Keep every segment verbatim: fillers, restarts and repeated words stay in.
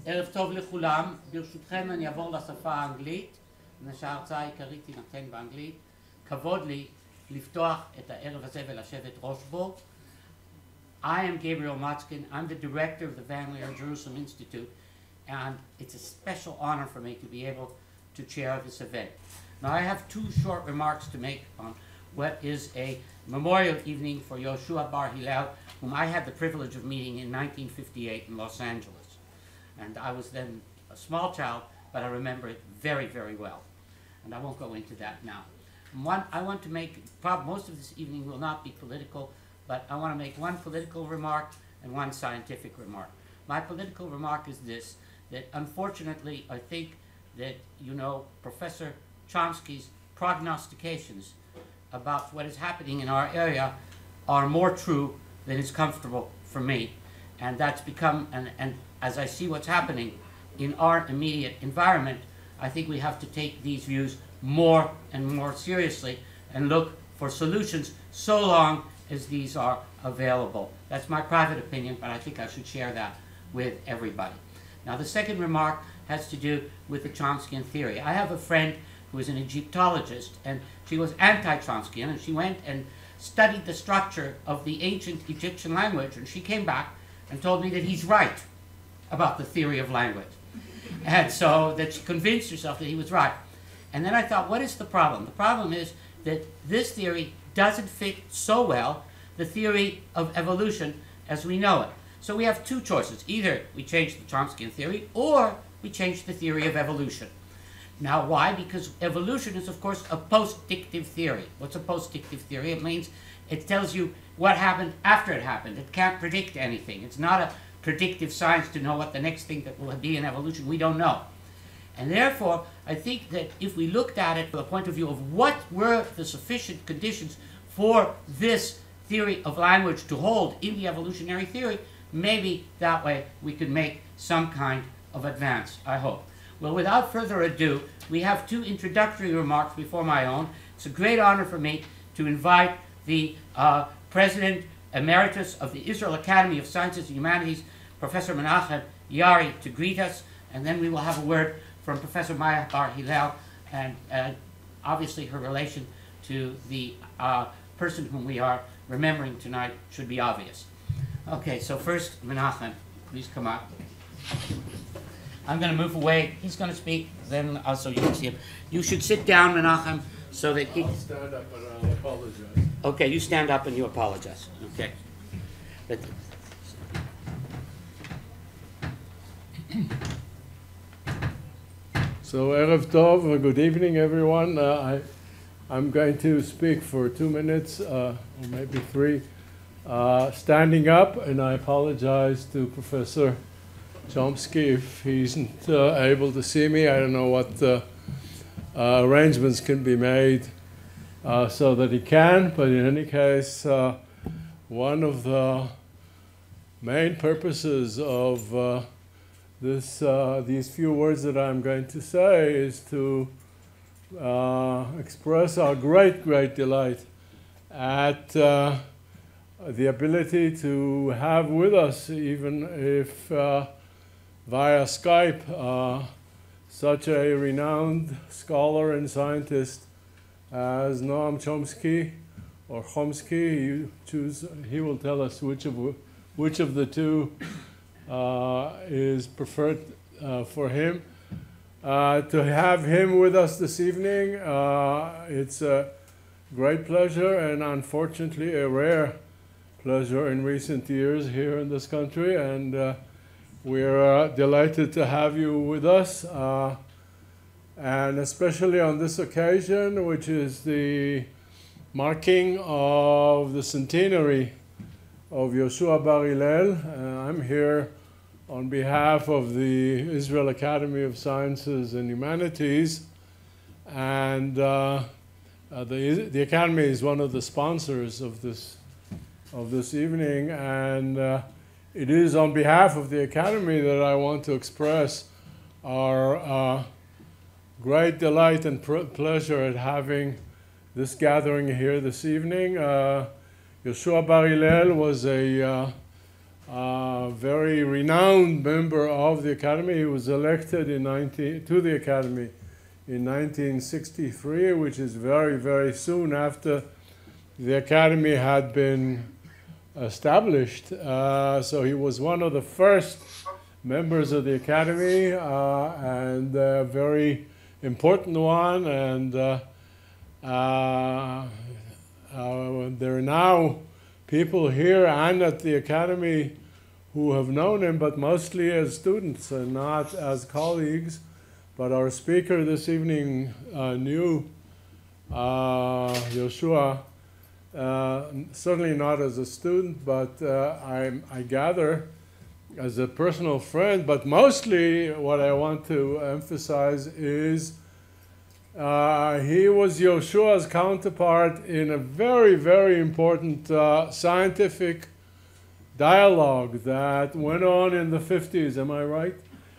ערב טוב לכולם, ברשותכם אני אעבור לשפה האנגלית, שההרצאה העיקרית תינתן באנגלית. כבוד לי לפתוח את הערב הזה ולשבת ראש בו. I am Gabriel Motzkin. I'm the director of the Van Leer Jerusalem Institute, and it's a special honor for me to be able to chair this event. Now I have two short remarks to make on what is a memorial evening for Yoshua Bar Hillel, whom I had the privilege of meeting in nineteen fifty-eight in Los Angeles. And I was then a small child, but I remember it very, very well. And I won't go into that now. One, I want to make, probably most of this evening will not be political, but I want to make one political remark and one scientific remark. My political remark is this, that unfortunately I think that, you know, Professor Chomsky's prognostications about what is happening in our area are more true than is comfortable for me. And that's become, and, and as I see what's happening in our immediate environment, I think we have to take these views more and more seriously and look for solutions so long as these are available. That's my private opinion, but I think I should share that with everybody. Now, the second remark has to do with the Chomskyan theory. I have a friend who is an Egyptologist, and she was anti-Chomskyan, and she went and studied the structure of the ancient Egyptian language, and she came back and told me that he's right about the theory of language. And so that she convinced herself that he was right. And then I thought, what is the problem? The problem is that this theory doesn't fit so well the theory of evolution as we know it. So we have two choices. Either we change the Chomskyan theory, or we change the theory of evolution. Now, why? Because evolution is, of course, a post-dictive theory. What's a post-dictive theory? It means it tells you what happened after it happened. It can't predict anything. It's not a predictive science to know what the next thing that will be in evolution. We don't know. And therefore, I think that if we looked at it from the point of view of what were the sufficient conditions for this theory of language to hold in the evolutionary theory, maybe that way we could make some kind of advance, I hope. Well, without further ado, we have two introductory remarks before my own. It's a great honor for me to invite the uh, President Emeritus of the Israel Academy of Sciences and Humanities, Professor Menachem Yaari, to greet us, and then we will have a word from Professor Maya Bar Hillel, and uh, obviously her relation to the uh, person whom we are remembering tonight should be obvious. Okay, so first, Menachem, please come up. I'm going to move away. He's going to speak, then also you can see him. You should sit down, Menachem, so that he... I'll stand up and I'll apologize. Okay, you stand up and you apologize. Okay. But, So, Erev Tov, uh, good evening, everyone. Uh, I, I'm going to speak for two minutes, uh, or maybe three, uh, standing up, and I apologize to Professor Chomsky if he isn't uh, able to see me. I don't know what uh, uh, arrangements can be made uh, so that he can, but in any case, uh, one of the main purposes of uh, this, uh, these few words that I'm going to say is to uh, express our great, great delight at uh, the ability to have with us, even if uh, via Skype, uh, such a renowned scholar and scientist as Noam Chomsky, or Chomsky. You choose, he will tell us which of, which of the two uh, is preferred uh, for him. Uh, to have him with us this evening, uh, it's a great pleasure, and unfortunately a rare pleasure in recent years here in this country, and uh, we're uh, delighted to have you with us, uh, and especially on this occasion, which is the marking of the centenary of Yoshua Bar Hillel. Uh, I'm here on behalf of the Israel Academy of Sciences and Humanities, and uh, uh, the, the Academy is one of the sponsors of this, of this evening, and uh, it is on behalf of the Academy that I want to express our uh, great delight and pleasure at having this gathering here this evening. Uh, Yoshua Bar Hillel was a, uh, uh, very renowned member of the Academy. He was elected in nineteen, to the Academy in nineteen sixty-three, which is very, very soon after the Academy had been established. Uh, so he was one of the first members of the Academy, uh, and a very important one. And uh, uh, uh, there are now people here and at the Academy who have known him, but mostly as students and not as colleagues. But our speaker this evening uh, knew uh, Yoshua, uh, certainly not as a student, but uh, I, I gather as a personal friend. But mostly what I want to emphasize is uh, he was Yoshua's counterpart in a very, very important uh, scientific dialogue that went on in the fifties, am I right?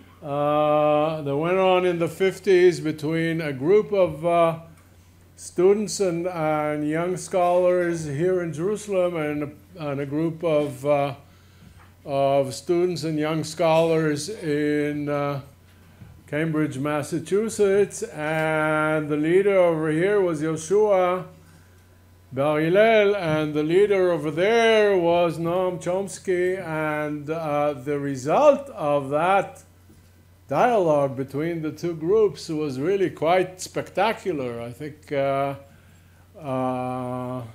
Uh, that went on in the fifties between a group of uh, students and, and young scholars here in Jerusalem and, and a group of, uh, of students and young scholars in uh, Cambridge, Massachusetts. And the leader over here was Yoshua Bar Hillel, and the leader over there was Noam Chomsky. And uh, the result of that dialogue between the two groups was really quite spectacular. I think uh, uh, uh,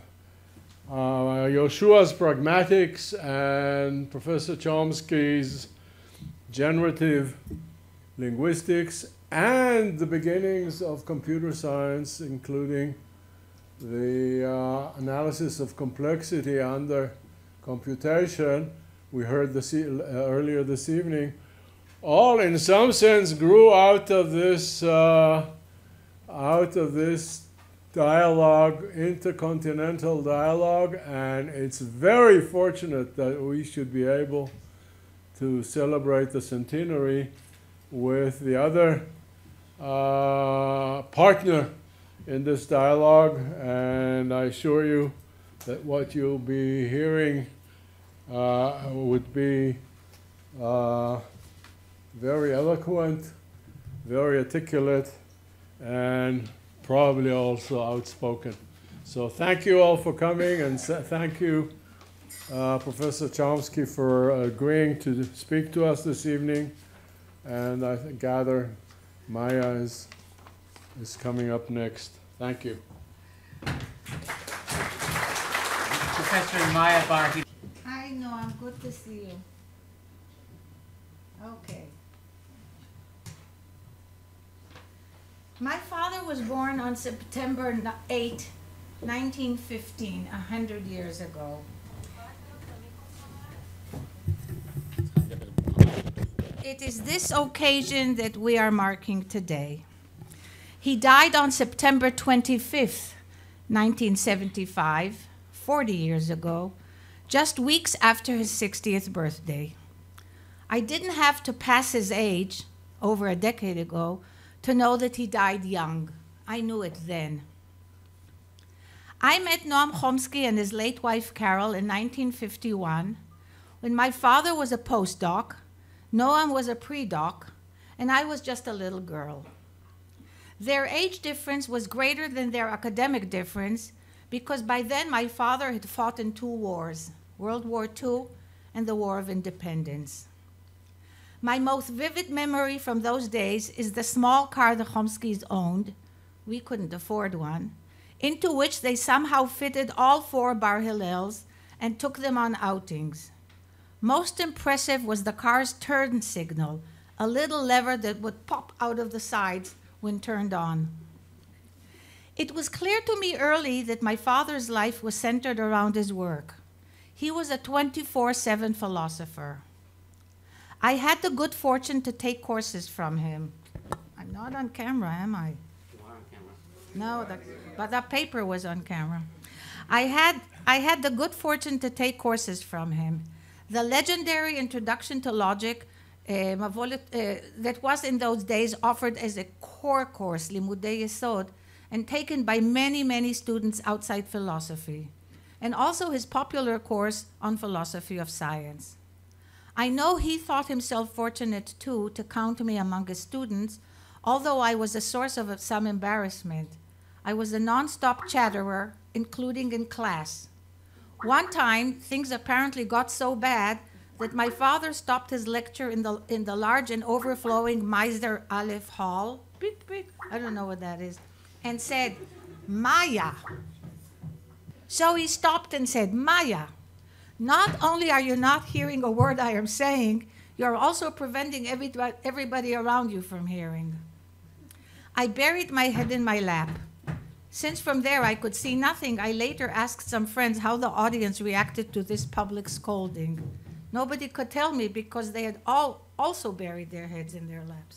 Yoshua's pragmatics and Professor Chomsky's generative linguistics and the beginnings of computer science, including the uh, analysis of complexity under computation, we heard this e uh, earlier this evening, all in some sense grew out of this uh, out of this dialogue, intercontinental dialogue, and it's very fortunate that we should be able to celebrate the centenary with the other uh, partner in this dialogue. And I assure you that what you'll be hearing uh, would be uh, very eloquent, very articulate, and probably also outspoken. So thank you all for coming, and thank you, uh, Professor Chomsky, for agreeing to speak to us this evening. And I gather Maya is, is coming up next. Thank you. Professor Maya Bar Hillel. Hi, Noam. Good to see you. Okay. My father was born on September eighth, nineteen fifteen, a hundred years ago. It is this occasion that we are marking today. He died on September twenty-fifth, nineteen seventy-five, forty years ago, just weeks after his sixtieth birthday. I didn't have to pass his age, over a decade ago, to know that he died young. I knew it then. I met Noam Chomsky and his late wife Carol in nineteen fifty-one, when my father was a postdoc, Noam was a pre-doc, and I was just a little girl. Their age difference was greater than their academic difference because by then my father had fought in two wars, World War Two and the War of Independence. My most vivid memory from those days is the small car the Chomskys owned, we couldn't afford one, into which they somehow fitted all four Bar Hillels and took them on outings. Most impressive was the car's turn signal, a little lever that would pop out of the sides when turned on. It was clear to me early that my father's life was centered around his work. He was a twenty-four seven philosopher. I had the good fortune to take courses from him. I'm not on camera, am I? You are on camera. No, the, but that paper was on camera. I had, I had the good fortune to take courses from him. The legendary Introduction to Logic uh, uh, that was in those days offered as a core course, Limudei Yesod, and taken by many, many students outside philosophy, and also his popular course on philosophy of science. I know he thought himself fortunate, too, to count me among his students, although I was a source of some embarrassment. I was a non-stop chatterer, including in class. One time, things apparently got so bad that my father stopped his lecture in the, in the large and overflowing Meister Aleph Hall, beep, beep, I don't know what that is, and said, Maya. So he stopped and said, Maya, not only are you not hearing a word I am saying, you're also preventing everybody, everybody around you from hearing. I buried my head in my lap. Since from there I could see nothing, I later asked some friends how the audience reacted to this public scolding. Nobody could tell me because they had all also buried their heads in their laps.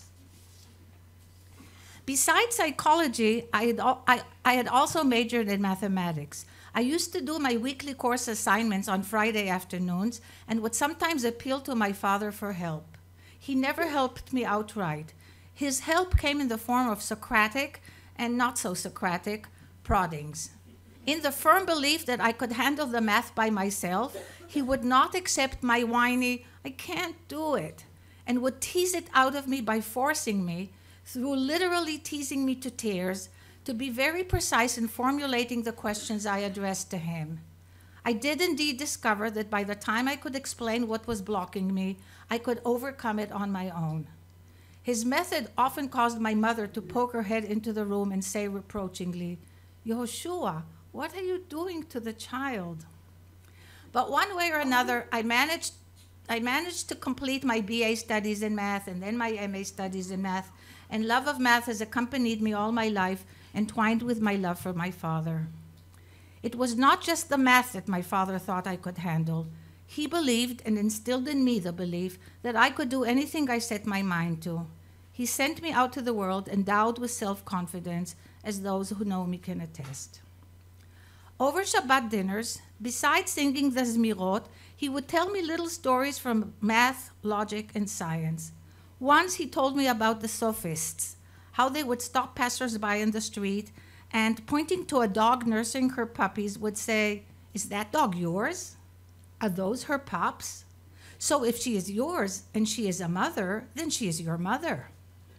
Besides psychology, I had, al- I, I had also majored in mathematics. I used to do my weekly course assignments on Friday afternoons and would sometimes appeal to my father for help. He never helped me outright. His help came in the form of Socratic and not so Socratic proddings. In the firm belief that I could handle the math by myself, he would not accept my whiny, I can't do it, and would tease it out of me by forcing me, through literally teasing me to tears, to be very precise in formulating the questions I addressed to him. I did indeed discover that by the time I could explain what was blocking me, I could overcome it on my own. His method often caused my mother to poke her head into the room and say reproachingly, Yehoshua, what are you doing to the child? But one way or another, I managed, I managed to complete my B A studies in math and then my M A studies in math, and love of math has accompanied me all my life, entwined with my love for my father. It was not just the math that my father thought I could handle. He believed and instilled in me the belief that I could do anything I set my mind to. He sent me out to the world endowed with self-confidence, as those who know me can attest. Over Shabbat dinners, besides singing the Zmirot, he would tell me little stories from math, logic, and science. Once he told me about the sophists, how they would stop passers-by in the street and, pointing to a dog nursing her puppies, would say, is that dog yours? Are those her pups? So if she is yours and she is a mother, then she is your mother.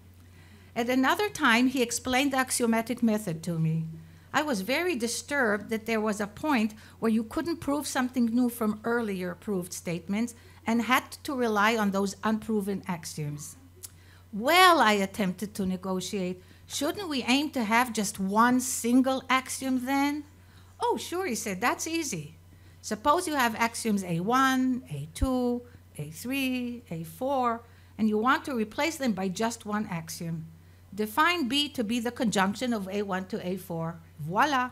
At another time, he explained the axiomatic method to me. I was very disturbed that there was a point where you couldn't prove something new from earlier proved statements and had to rely on those unproven axioms. Well, I attempted to negotiate. Shouldn't we aim to have just one single axiom then? Oh, sure, he said, that's easy. Suppose you have axioms A one, A two, A three, A four, and you want to replace them by just one axiom. Define B to be the conjunction of A one to A four. Voila.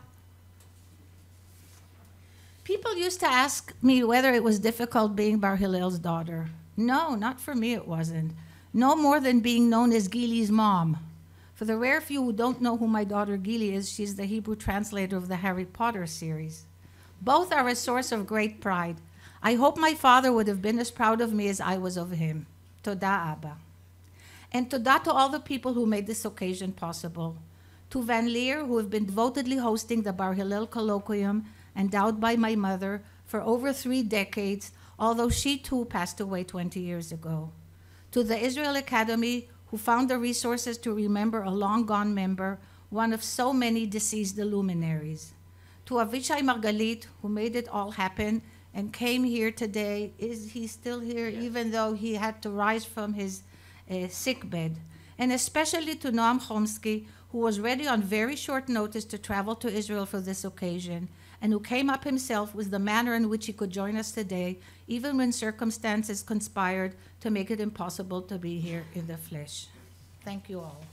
People used to ask me whether it was difficult being Bar Hillel's daughter. No, not for me it wasn't. No more than being known as Gili's mom. For the rare few who don't know who my daughter Gili is, she's the Hebrew translator of the Harry Potter series. Both are a source of great pride. I hope my father would have been as proud of me as I was of him. Toda Abba. And toda to all the people who made this occasion possible. To Van Leer, who have been devotedly hosting the Bar Hillel Colloquium, endowed by my mother, for over three decades, although she too passed away twenty years ago. To the Israel Academy, who found the resources to remember a long-gone member, one of so many deceased luminaries. To Avishai Margalit, who made it all happen and came here today. Is he still here, yeah. Even though he had to rise from his uh, sick bed? And especially to Noam Chomsky, who was ready on very short notice to travel to Israel for this occasion, and who came up himself with the manner in which he could join us today, even when circumstances conspired to make it impossible to be here in the flesh. Thank you all.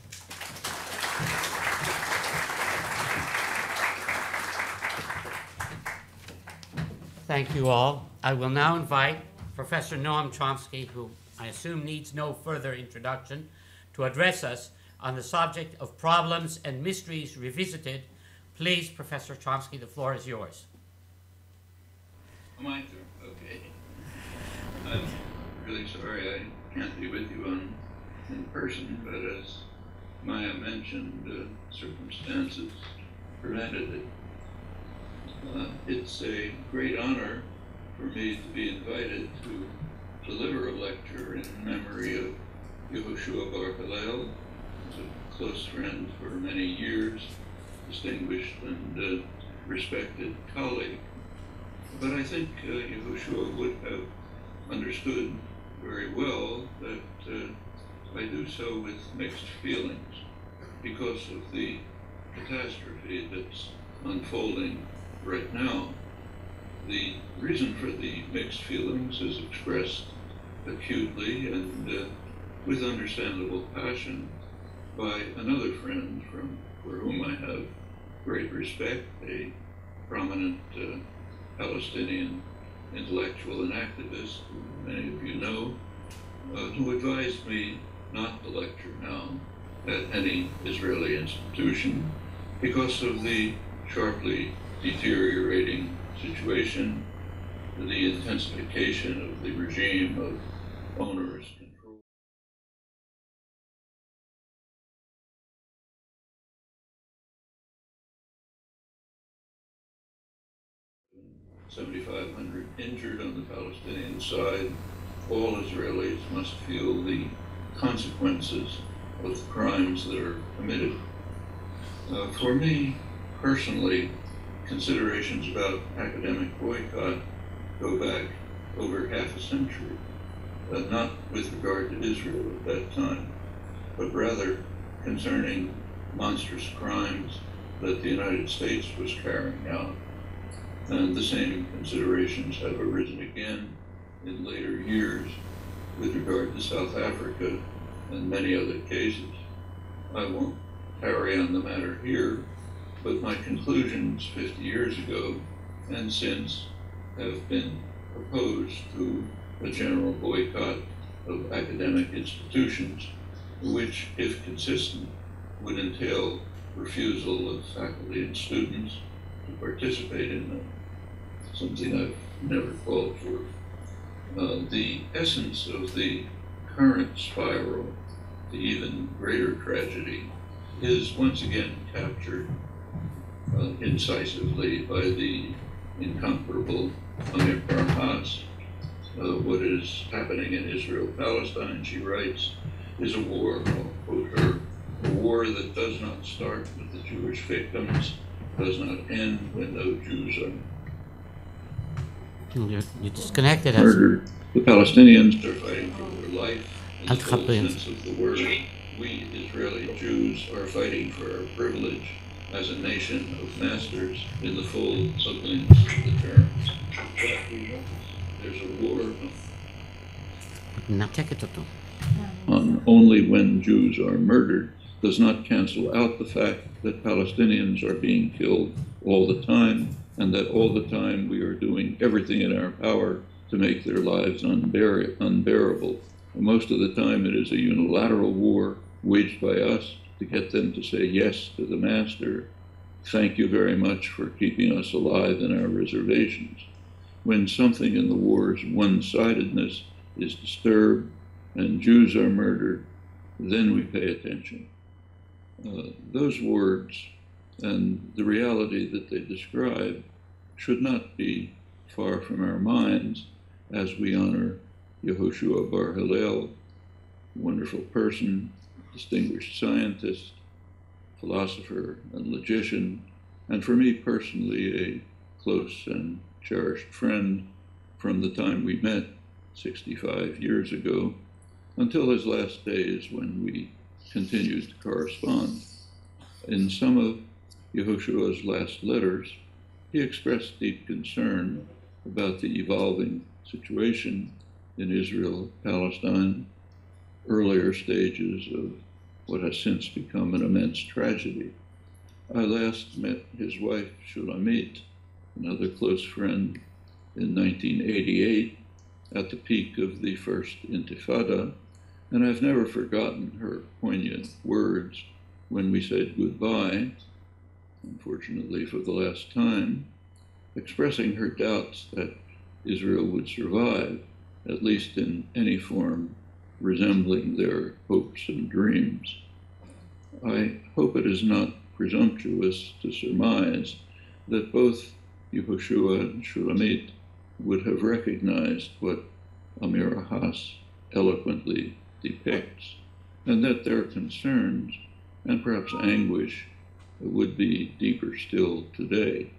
Thank you all. I will now invite Professor Noam Chomsky, who I assume needs no further introduction, to address us on the subject of problems and mysteries revisited. Please, Professor Chomsky, the floor is yours. Oh, my turn. Okay. I'm really sorry I can't be with you on, in person, but as Maya mentioned, uh, circumstances prevented it. Uh, it's a great honor for me to be invited to deliver a lecture in memory of Yehoshua Bar Hillel, a close friend for many years, distinguished and uh, respected colleague. But I think uh, Yehoshua would have understood very well that uh, I do so with mixed feelings because of the catastrophe that's unfolding right now. The reason for the mixed feelings is expressed acutely and uh, with understandable passion by another friend from for whom I have great respect, a prominent uh, Palestinian intellectual and activist, who many of you know, uh, who advised me not to lecture now at any Israeli institution because of the sharply deteriorating situation, the intensification of the regime of onerous control. seventy-five hundred injured on the Palestinian side. All Israelis must feel the consequences of the crimes that are committed. Uh, for me, personally, considerations about academic boycott go back over half a century, uh, not with regard to Israel at that time, but rather concerning monstrous crimes that the United States was carrying out. And the same considerations have arisen again in later years with regard to South Africa and many other cases. I won't carry on the matter here, but my conclusions fifty years ago and since have been opposed to a general boycott of academic institutions, which, if consistent, would entail refusal of faculty and students to participate in them, something I've never called for. Uh, the essence of the current spiral to even greater tragedy is once again captured uh, incisively by the incomparable Amir Parhas. Uh, what is happening in Israel-Palestine, she writes, is a war, I'll quote her, a war that does not start with the Jewish victims, does not end when no Jews are You, you disconnected us. murdered. The Palestinians are fighting for their life. In the full Al-Khabir. sense of the word, we Israeli Jews are fighting for our privilege as a nation of masters in the full sense of the term. But there's a war מנתקת אותו. on only when Jews are murdered does not cancel out the fact that Palestinians are being killed all the time, and that all the time we are doing everything in our power to make their lives unbear- unbearable. And most of the time it is a unilateral war waged by us to get them to say yes to the master. Thank you very much for keeping us alive in our reservations. When something in the war's one-sidedness is disturbed and Jews are murdered, then we pay attention. Uh, those words and the reality that they describe should not be far from our minds as we honor Yehoshua Bar Hillel, wonderful person, distinguished scientist, philosopher, and logician, and for me personally, a close and cherished friend from the time we met sixty-five years ago until his last days when we continued to correspond. In some of Yehoshua's last letters, he expressed deep concern about the evolving situation in Israel, Palestine, earlier stages of what has since become an immense tragedy. I last met his wife, Shulamit, another close friend, in nineteen eighty-eight, at the peak of the first Intifada, and I've never forgotten her poignant words when we said goodbye, unfortunately for the last time, expressing her doubts that Israel would survive, at least in any form resembling their hopes and dreams. I hope it is not presumptuous to surmise that both Yehoshua and Shulamit would have recognized what Amira Haas eloquently depicts, and that their concerns and perhaps anguish would be deeper still today.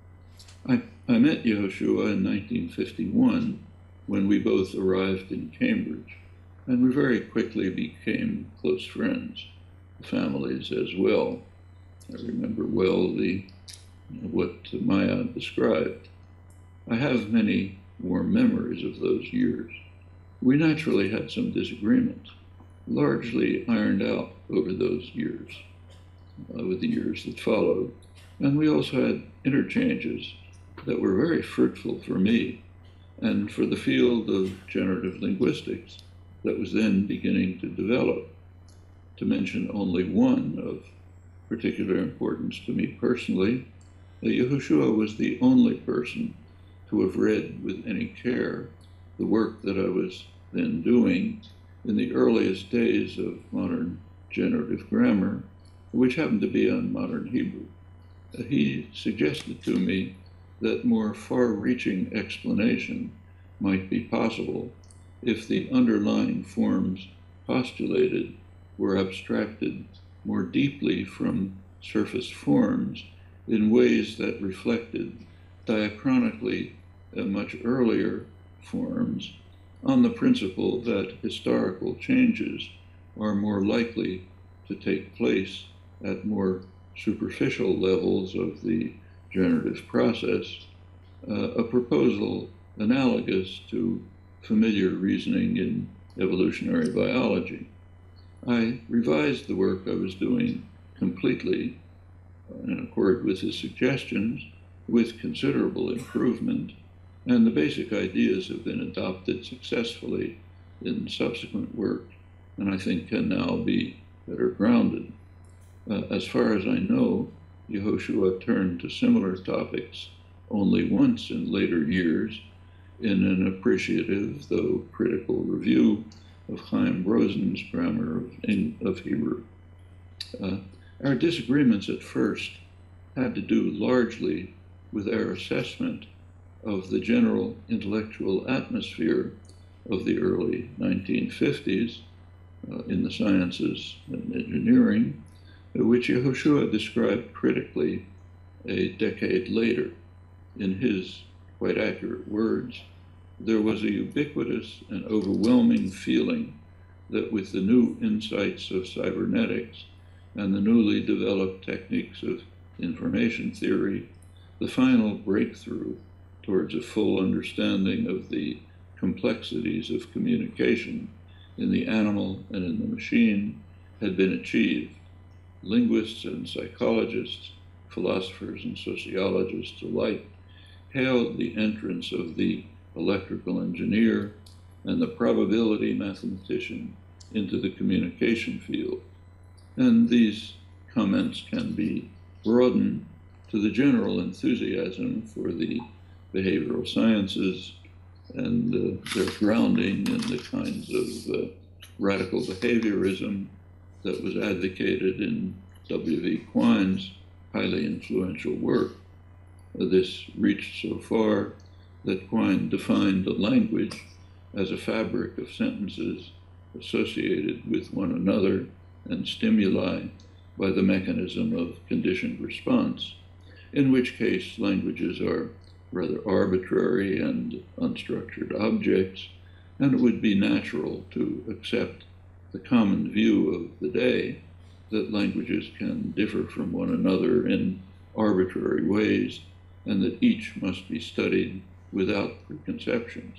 I, I met Yehoshua in nineteen fifty-one when we both arrived in Cambridge, and we very quickly became close friends, families as well. I remember well the what Maya described. I have many warm memories of those years. We naturally had some disagreements, largely ironed out over those years, uh, with the years that followed. And we also had interchanges that were very fruitful for me and for the field of generative linguistics that was then beginning to develop. To mention only one of particular importance to me personally, that Yehoshua was the only person to have read with any care the work that I was then doing in the earliest days of modern generative grammar, which happened to be on modern Hebrew. He suggested to me that more far-reaching explanation might be possible if the underlying forms postulated were abstracted more deeply from surface forms in ways that reflected diachronically uh, much earlier forms on the principle that historical changes are more likely to take place at more superficial levels of the generative process, uh, a proposal analogous to familiar reasoning in evolutionary biology. I revised the work I was doing completely in accord with his suggestions, with considerable improvement, and the basic ideas have been adopted successfully in subsequent work, and I think can now be better grounded. Uh, as far as I know, Yehoshua turned to similar topics only once in later years in an appreciative, though critical, review of Chaim Rosen's Grammar of, of Hebrew. Uh, our disagreements at first had to do largely with our assessment of the general intellectual atmosphere of the early nineteen fifties uh, in the sciences and engineering, which Yehoshua described critically a decade later. In his quite accurate words, there was a ubiquitous and overwhelming feeling that with the new insights of cybernetics and the newly developed techniques of information theory, the final breakthrough towards a full understanding of the complexities of communication in the animal and in the machine had been achieved. Linguists and psychologists, philosophers and sociologists alike hailed the entrance of the electrical engineer and the probability mathematician into the communication field. And these comments can be broadened to the general enthusiasm for the behavioral sciences and uh, their grounding in the kinds of uh, radical behaviorism that was advocated in W V Quine's highly influential work. Uh, this reached so far that Quine defined a language as a fabric of sentences associated with one another and stimuli by the mechanism of conditioned response, in which case languages are rather arbitrary and unstructured objects, and it would be natural to accept the common view of the day that languages can differ from one another in arbitrary ways, and that each must be studied without preconceptions.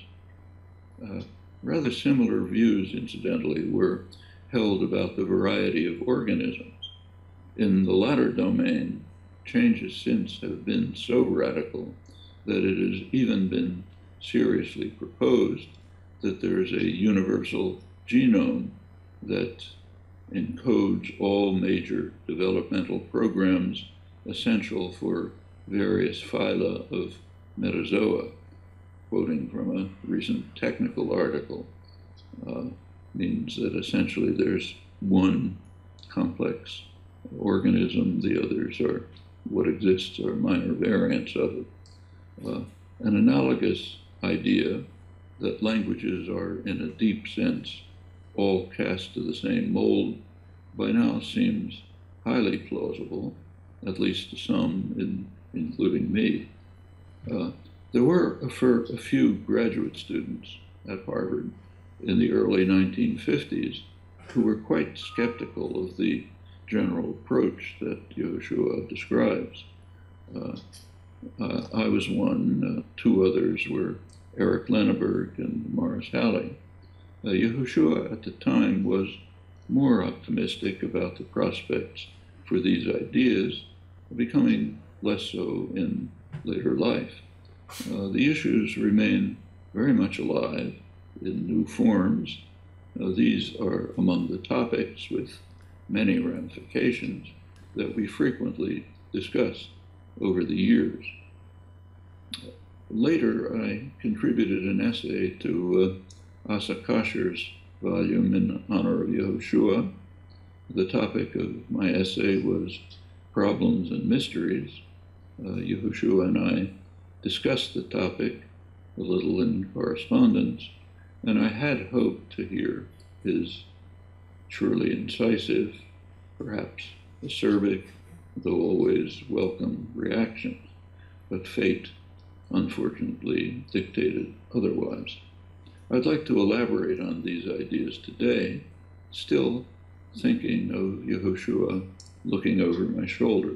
Uh, rather similar views, incidentally, were held about the variety of organisms. In the latter domain, changes since have been so radical that it has even been seriously proposed that there is a universal genome that encodes all major developmental programs essential for various phyla of metazoa. Quoting from a recent technical article, uh, means that essentially there's one complex organism, the others are what exists are minor variants of it. Uh, an analogous idea that languages are, in a deep sense, all cast to the same mold by now seems highly plausible, at least to some, in, including me. Uh, there were a, for a few graduate students at Harvard in the early nineteen fifties who were quite skeptical of the general approach that Yehoshua describes. Uh, uh, I was one, uh, two others were Eric Lenneberg and Morris Halley. Uh, Yehoshua at the time was more optimistic about the prospects for these ideas, becoming less so in later life. Uh, the issues remain very much alive in new forms. Uh, these are among the topics with many ramifications that we frequently discuss over the years. Later, I contributed an essay to uh, Asa Kasher's volume in honor of Yehoshua. The topic of my essay was Problems and Mysteries. Uh, Yehoshua and I discussed the topic a little in correspondence, and I had hoped to hear his surely incisive, perhaps acerbic, though always welcome reaction. But fate, unfortunately, dictated otherwise. I'd like to elaborate on these ideas today, still thinking of Yehoshua looking over my shoulder.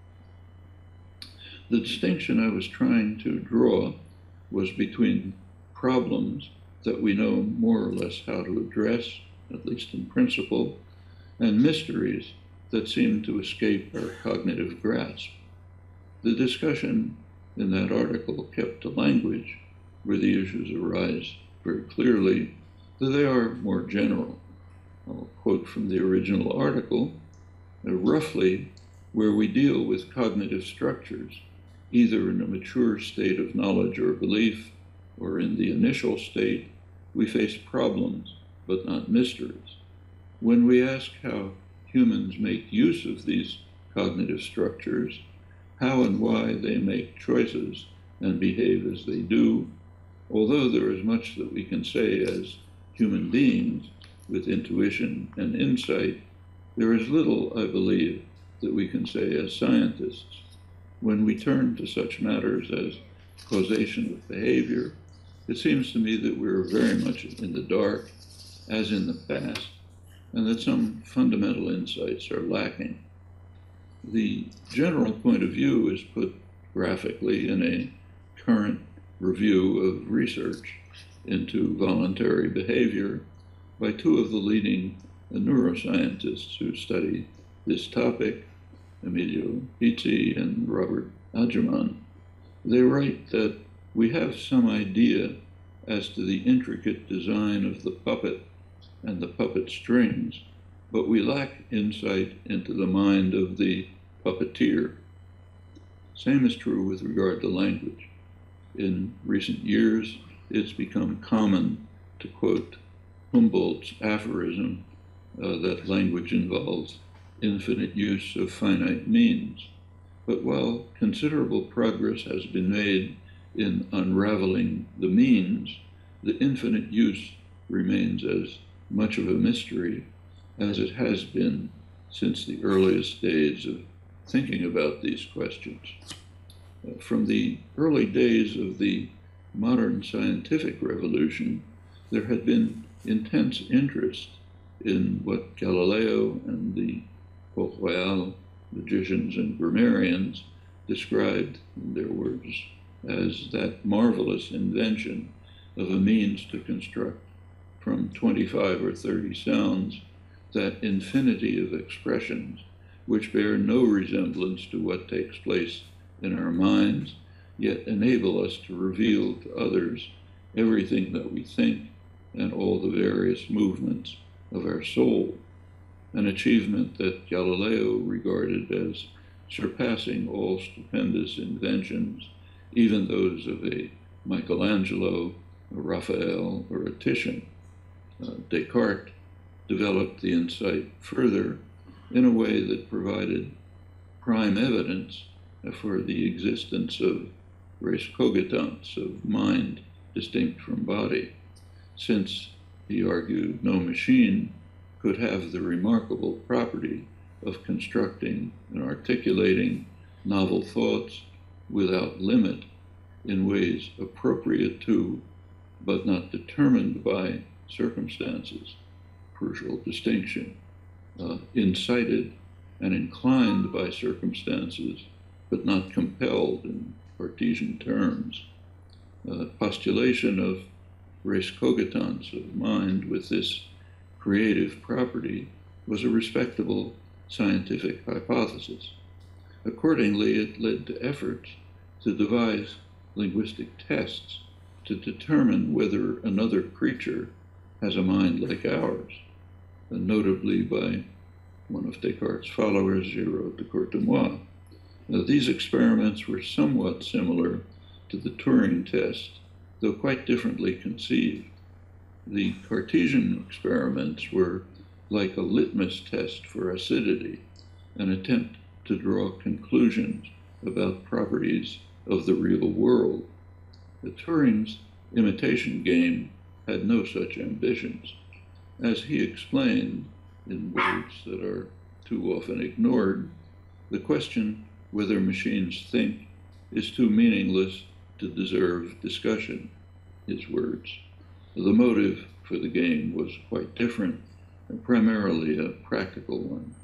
The distinction I was trying to draw was between problems that we know more or less how to address, at least in principle, and mysteries that seem to escape our cognitive grasp. The discussion in that article kept to language where the issues arise very clearly, though they are more general. I'll quote from the original article, uh, roughly where we deal with cognitive structures, either in a mature state of knowledge or belief, or in the initial state, we face problems, but not mysteries. When we ask how humans make use of these cognitive structures, how and why they make choices and behave as they do, although there is much that we can say as human beings with intuition and insight, there is little, I believe, that we can say as scientists. When we turn to such matters as causation of behavior, it seems to me that we're very much in the dark, as in the past, and that some fundamental insights are lacking. The general point of view is put graphically in a current review of research into voluntary behavior by two of the leading neuroscientists who study this topic, Emilio Pizzi and Robert Adjaman. They write that we have some idea as to the intricate design of the puppet and the puppet strings, but we lack insight into the mind of the puppeteer. Same is true with regard to language. In recent years, it's become common to quote Humboldt's aphorism uh, that language involves infinite use of finite means. But while considerable progress has been made in unraveling the means, the infinite use remains as much of a mystery as it has been since the earliest days of thinking about these questions. Uh, from the early days of the modern scientific revolution, there had been intense interest in what Galileo and the Port Royal magicians and grammarians described, in their words, as that marvelous invention of a means to construct from twenty-five or thirty sounds that infinity of expressions which bear no resemblance to what takes place in our minds, yet enable us to reveal to others everything that we think and all the various movements of our soul, an achievement that Galileo regarded as surpassing all stupendous inventions, even those of a Michelangelo, a Raphael, or a Titian. Uh, Descartes developed the insight further in a way that provided prime evidence for the existence of res cogitans, of mind distinct from body, since, he argued, no machine could have the remarkable property of constructing and articulating novel thoughts without limit in ways appropriate to, but not determined by, circumstances. Crucial distinction. Uh, incited and inclined by circumstances, but not compelled in Cartesian terms. Uh, postulation of res cogitans, of mind with this creative property, was a respectable scientific hypothesis. Accordingly, it led to efforts to devise linguistic tests to determine whether another creature has a mind like ours, and notably by one of Descartes' followers, Giraud de Courtemois. Now, these experiments were somewhat similar to the Turing test, though quite differently conceived. The Cartesian experiments were like a litmus test for acidity, an attempt to draw conclusions about properties of the real world. The Turing's imitation game had no such ambitions. As he explained, in words that are too often ignored, the question whether machines think is too meaningless to deserve discussion, his words. The motive for the game was quite different, and primarily a practical one.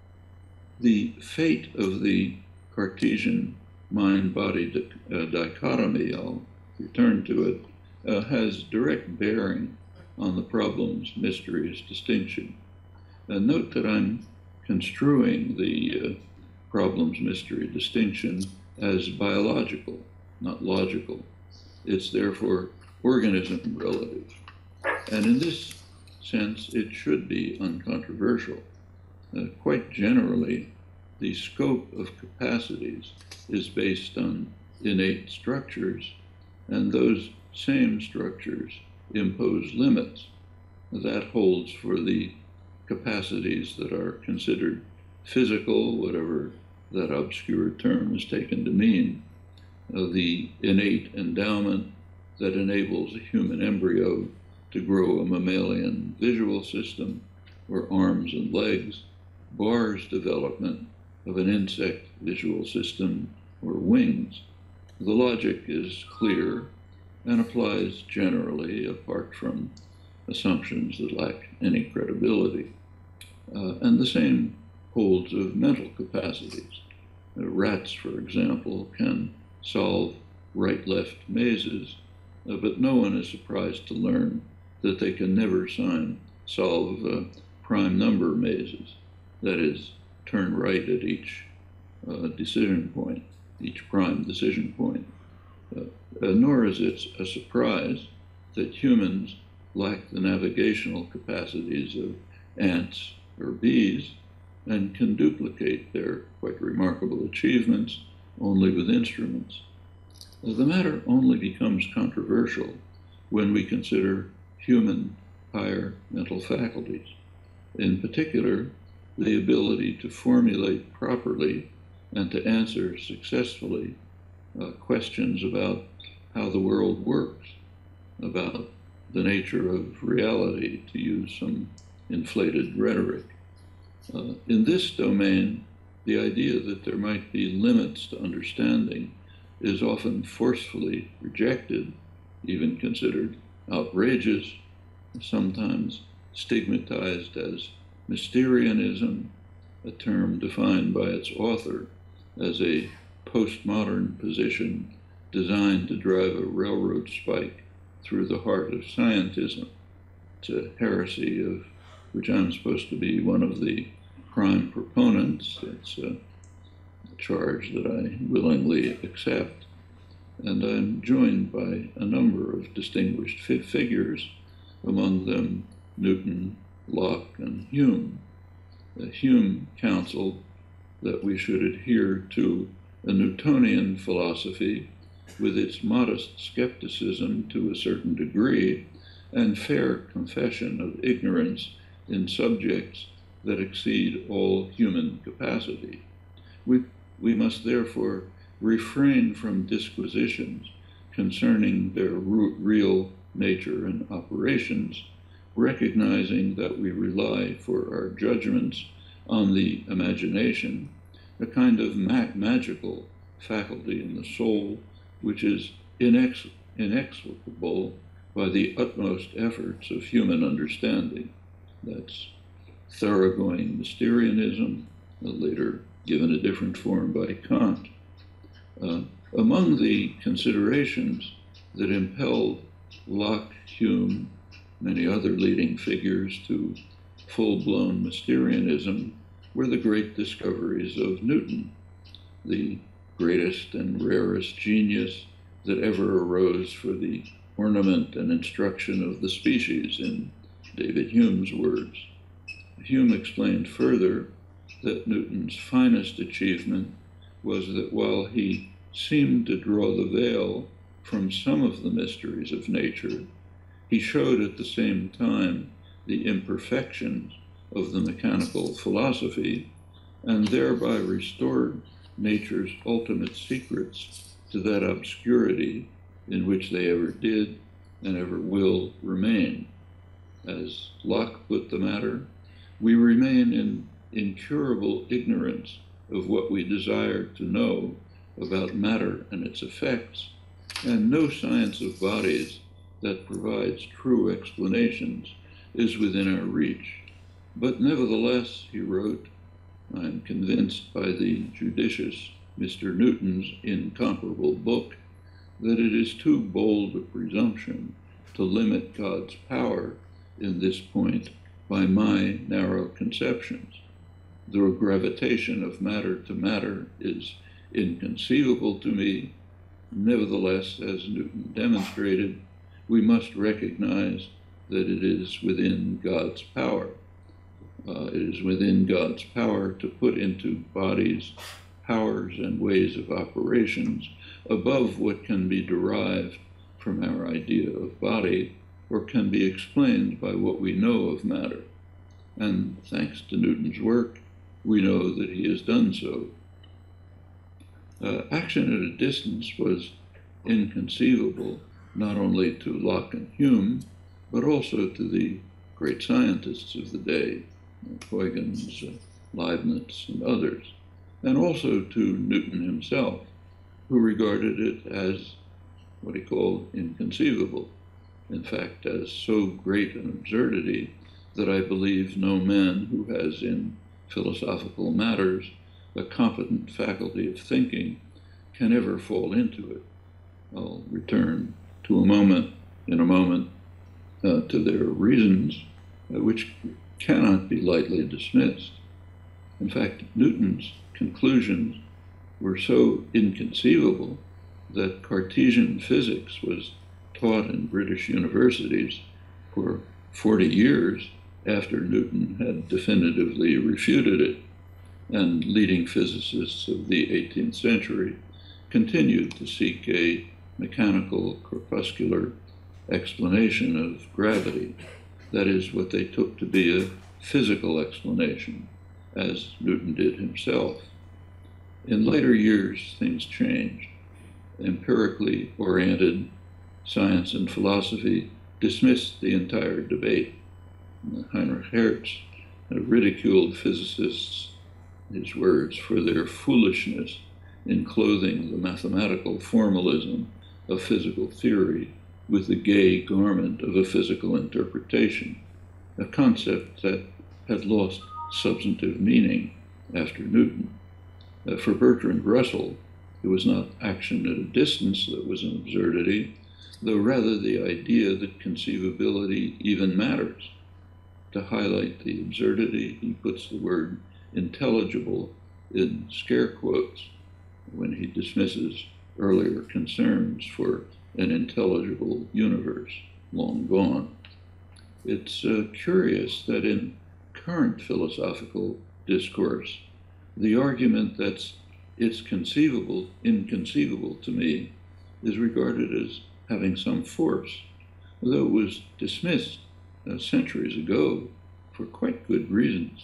The fate of the Cartesian mind-body di uh, dichotomy, I'll return to it, uh, has direct bearing on the problem's mysteries distinction. Uh, note that I'm construing the uh, problem's mystery distinction as biological, not logical. It's therefore organism relative. And in this sense, it should be uncontroversial. Uh, quite generally, the scope of capacities is based on innate structures, and those same structures impose limits. That holds for the capacities that are considered physical, whatever that obscure term is taken to mean. Uh, the innate endowment that enables a human embryo to grow a mammalian visual system, or arms and legs, bars development of an insect visual system, or wings. The logic is clear and applies generally, apart from assumptions that lack any credibility. Uh, and the same holds of mental capacities. Uh, rats, for example, can solve right-left mazes, uh, but no one is surprised to learn that they can never sign, solve uh, prime number mazes, that is, turn right at each uh, decision point, each prime decision point. Uh, uh, nor is it a surprise that humans lack the navigational capacities of ants or bees and can duplicate their quite remarkable achievements only with instruments. Uh, the matter only becomes controversial when we consider human higher mental faculties, in particular, the ability to formulate properly and to answer successfully uh, questions about how the world works, about the nature of reality, to use some inflated rhetoric. Uh, in this domain, the idea that there might be limits to understanding is often forcefully rejected, even considered outrageous, sometimes stigmatized as Mysterianism, a term defined by its author as a postmodern position designed to drive a railroad spike through the heart of scientism. It's a heresy of which I'm supposed to be one of the prime proponents. It's a charge that I willingly accept. And I'm joined by a number of distinguished fi figures, among them Newton, Locke, and Hume. Uh, Hume counseled that we should adhere to a Newtonian philosophy with its modest skepticism to a certain degree and fair confession of ignorance in subjects that exceed all human capacity. We, we must therefore refrain from disquisitions concerning their real nature and operations, recognizing that we rely for our judgments on the imagination, a kind of ma- magical faculty in the soul which is inex- inexplicable by the utmost efforts of human understanding. That's thoroughgoing Mysterianism, later given a different form by Kant. Uh, among the considerations that impelled Locke, Hume, many other leading figures to full-blown Mysterianism were the great discoveries of Newton, the greatest and rarest genius that ever arose for the ornament and instruction of the species, in David Hume's words. Hume explained further that Newton's finest achievement was that while he seemed to draw the veil from some of the mysteries of nature, he showed at the same time the imperfections of the mechanical philosophy, and thereby restored nature's ultimate secrets to that obscurity in which they ever did and ever will remain. As Locke put the matter, we remain in incurable ignorance of what we desire to know about matter and its effects, and no science of bodies that provides true explanations is within our reach. But nevertheless, he wrote, I am convinced by the judicious Mister Newton's incomparable book that it is too bold a presumption to limit God's power in this point by my narrow conceptions. The gravitation of matter to matter is inconceivable to me. Nevertheless, as Newton demonstrated, we must recognize that it is within God's power. Uh, it is within God's power to put into bodies powers and ways of operations above what can be derived from our idea of body or can be explained by what we know of matter. And thanks to Newton's work, we know that he has done so. Uh, action at a distance was inconceivable not only to Locke and Hume, but also to the great scientists of the day, Huygens, uh, Leibniz, and others, and also to Newton himself, who regarded it as what he called inconceivable, in fact, as so great an absurdity that I believe no man who has in philosophical matters a competent faculty of thinking can ever fall into it. I'll return to a moment, in a moment, uh, to their reasons, uh, which cannot be lightly dismissed. In fact, Newton's conclusions were so inconceivable that Cartesian physics was taught in British universities for forty years after Newton had definitively refuted it, and leading physicists of the eighteenth century continued to seek a mechanical corpuscular explanation of gravity. That is, what they took to be a physical explanation, as Newton did himself. In later years, things changed. Empirically oriented science and philosophy dismissed the entire debate. Heinrich Hertz ridiculed physicists, his words, for their foolishness in clothing the mathematical formalism of physical theory with the gay garment of a physical interpretation, a concept that had lost substantive meaning after Newton. Uh, for Bertrand Russell, it was not action at a distance that was an absurdity, though rather the idea that conceivability even matters. To highlight the absurdity, he puts the word intelligible in scare quotes when he dismisses earlier concerns for an intelligible universe, long gone. It's uh, curious that in current philosophical discourse, the argument that it's conceivable, inconceivable to me, is regarded as having some force, although it was dismissed uh, centuries ago for quite good reasons.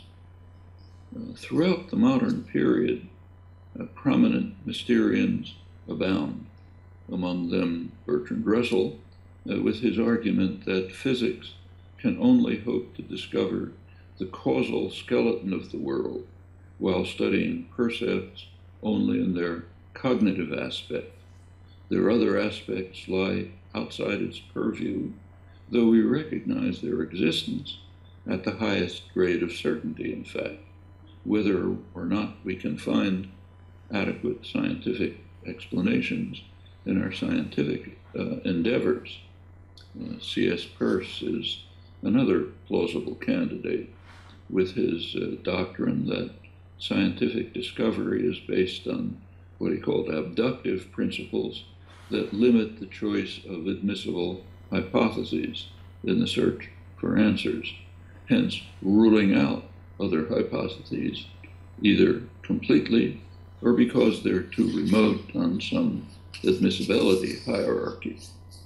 Uh, throughout the modern period, uh, prominent Mysterians abound. among them Bertrand Russell, uh, with his argument that physics can only hope to discover the causal skeleton of the world while studying percepts only in their cognitive aspect. Their other aspects lie outside its purview, though we recognize their existence at the highest grade of certainty, in fact, whether or not we can find adequate scientific explanations in our scientific uh, endeavors. Uh, C S Peirce is another plausible candidate with his uh, doctrine that scientific discovery is based on what he called abductive principles that limit the choice of admissible hypotheses in the search for answers, hence ruling out other hypotheses either completely or because they're too remote on some admissibility hierarchy.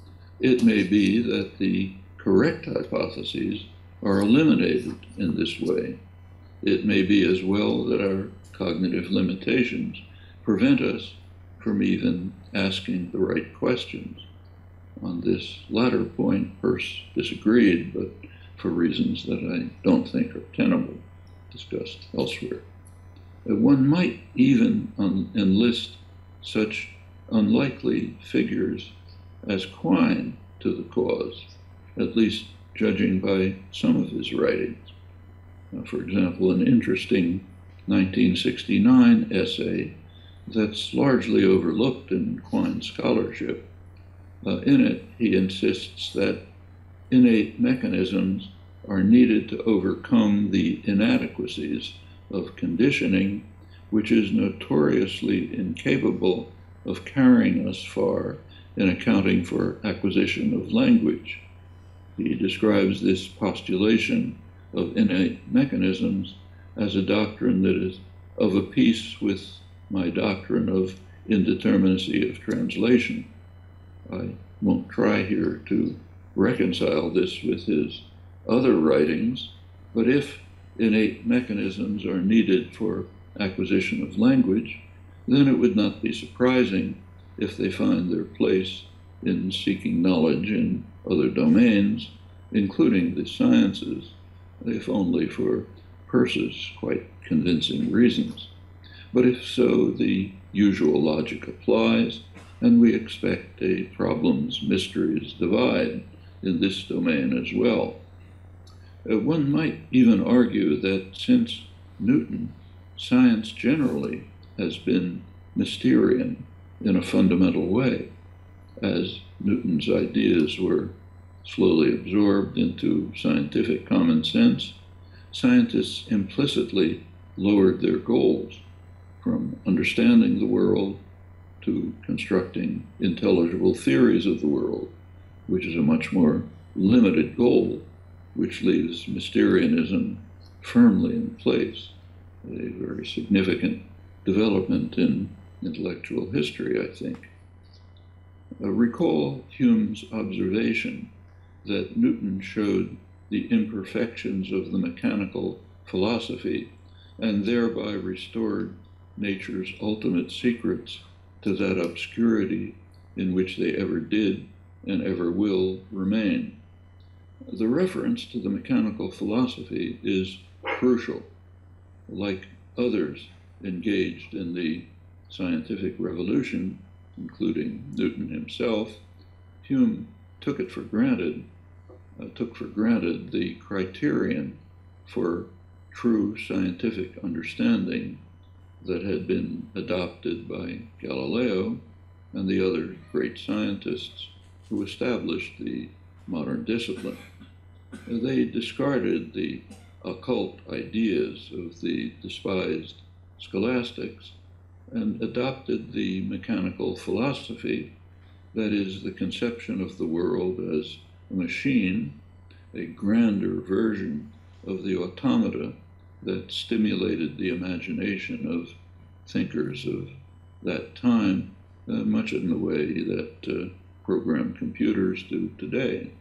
It may be that the correct hypotheses are eliminated in this way. It may be as well that our cognitive limitations prevent us from even asking the right questions. On this latter point, Peirce disagreed, but for reasons that I don't think are tenable, discussed elsewhere. One might even enlist such unlikely figures as Quine to the cause, at least judging by some of his writings. Uh, for example, an interesting nineteen sixty-nine essay that's largely overlooked in Quine's scholarship. Uh, in it, he insists that innate mechanisms are needed to overcome the inadequacies of conditioning, which is notoriously incapable of carrying us far in accounting for acquisition of language. He describes this postulation of innate mechanisms as a doctrine that is of a piece with my doctrine of indeterminacy of translation. I won't try here to reconcile this with his other writings, but if innate mechanisms are needed for acquisition of language, then it would not be surprising if they find their place in seeking knowledge in other domains, including the sciences, if only for Peirce's quite convincing reasons. But if so, the usual logic applies, and we expect a problem's mysteries divide in this domain as well. Uh, one might even argue that since Newton, science generally has been Mysterian in a fundamental way, as Newton's ideas were slowly absorbed into scientific common sense. Scientists implicitly lowered their goals from understanding the world to constructing intelligible theories of the world, which is a much more limited goal, which leaves Mysterianism firmly in place, a very significant development in intellectual history, I think. Uh, recall Hume's observation that Newton showed the imperfections of the mechanical philosophy and thereby restored nature's ultimate secrets to that obscurity in which they ever did and ever will remain. The reference to the mechanical philosophy is crucial. Like others engaged in the scientific revolution, including Newton himself, Hume took it for granted, uh, took for granted the criterion for true scientific understanding that had been adopted by Galileo and the other great scientists who established the modern discipline. They discarded the occult ideas of the despised scholastics and adopted the mechanical philosophy, that is, the conception of the world as a machine, a grander version of the automata that stimulated the imagination of thinkers of that time, uh, much in the way that uh, programmed computers do today.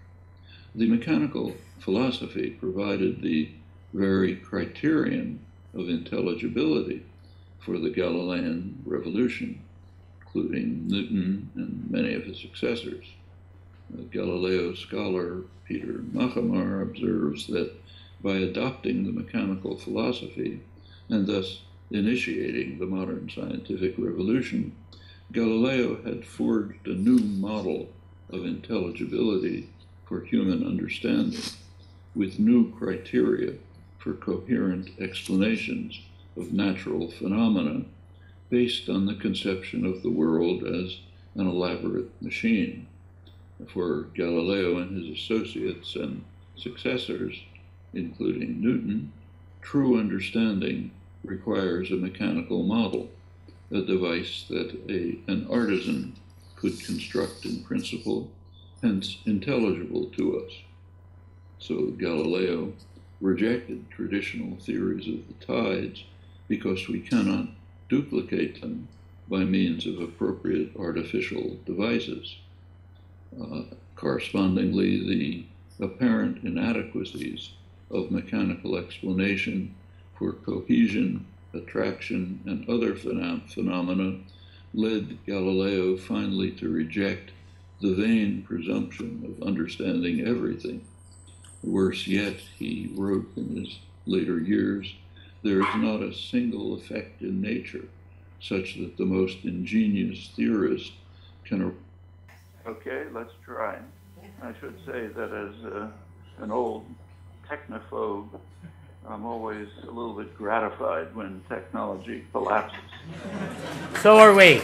The mechanical philosophy provided the very criterion of intelligibility for the Galilean revolution. including Newton and many of his successors. Uh, Galileo scholar Peter Machamar observes that by adopting the mechanical philosophy and thus initiating the modern scientific revolution, Galileo had forged a new model of intelligibility for human understanding, with new criteria for coherent explanations of natural phenomena based on the conception of the world as an elaborate machine. For Galileo and his associates and successors, including Newton, true understanding requires a mechanical model, a device that a, an artisan could construct in principle, hence intelligible to us. So Galileo rejected traditional theories of the tides because we cannot duplicate them by means of appropriate artificial devices. Uh, correspondingly, the apparent inadequacies of mechanical explanation for cohesion, attraction, and other phenom phenomena led Galileo finally to reject the vain presumption of understanding everything. Worse yet, he wrote in his later years, there is not a single effect in nature such that the most ingenious theorist can... Okay, let's try. I should say that as uh, an old technophobe, I'm always a little bit gratified when technology collapses. So are we.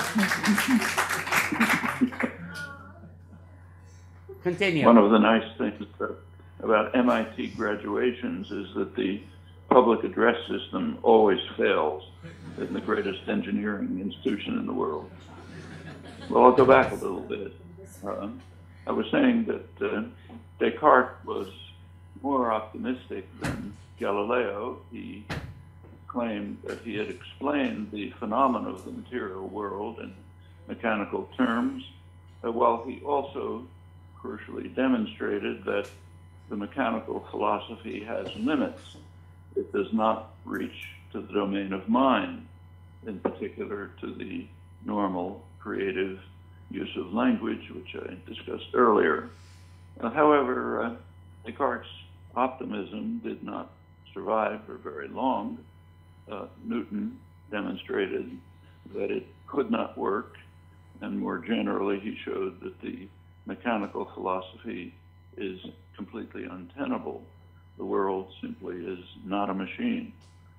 Continue. One of the nice things about M I T graduations is that the public address system always fails in the greatest engineering institution in the world. Well, I'll go back a little bit. Uh, I was saying that uh, Descartes was more optimistic than Galileo. He claimed that he had explained the phenomena of the material world in mechanical terms, uh, while he also crucially demonstrated that the mechanical philosophy has limits. It does not reach to the domain of mind, in particular to the normal creative use of language, which I discussed earlier. Uh, however, uh, Descartes' optimism did not survive for very long. Uh, Newton demonstrated that it could not work, and more generally, he showed that the mechanical philosophy is completely untenable. The world simply is not a machine.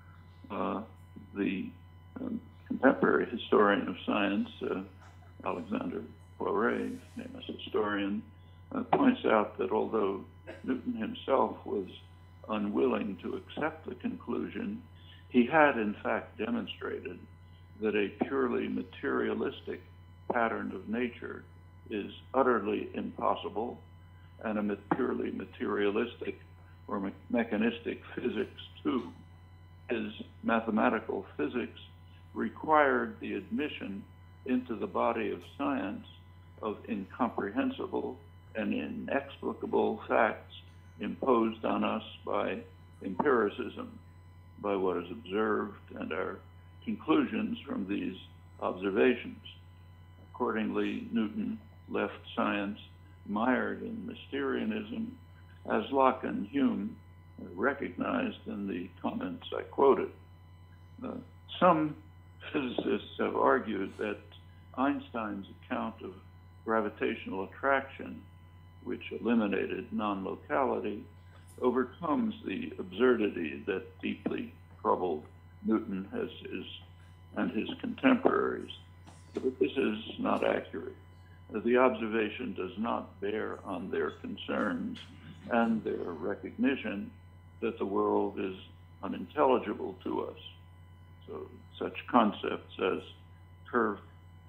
Uh, the um, contemporary historian of science, uh, Alexander Poiré, famous historian, uh, points out that although Newton himself was unwilling to accept the conclusion, he had in fact demonstrated that a purely materialistic pattern of nature is utterly impossible, and a purely materialistic or me mechanistic physics too. His mathematical physics required the admission into the body of science of incomprehensible and inexplicable facts imposed on us by empiricism, by what is observed and our conclusions from these observations. Accordingly, Newton left science mired in Mysterianism, as Locke and Hume recognized in the comments I quoted. Uh, some physicists have argued that Einstein's account of gravitational attraction, which eliminated non-locality, overcomes the absurdity that deeply troubled Newton as his, and his contemporaries. But this is not accurate. The observation does not bear on their concerns and their recognition that the world is unintelligible to us. So such concepts as curved,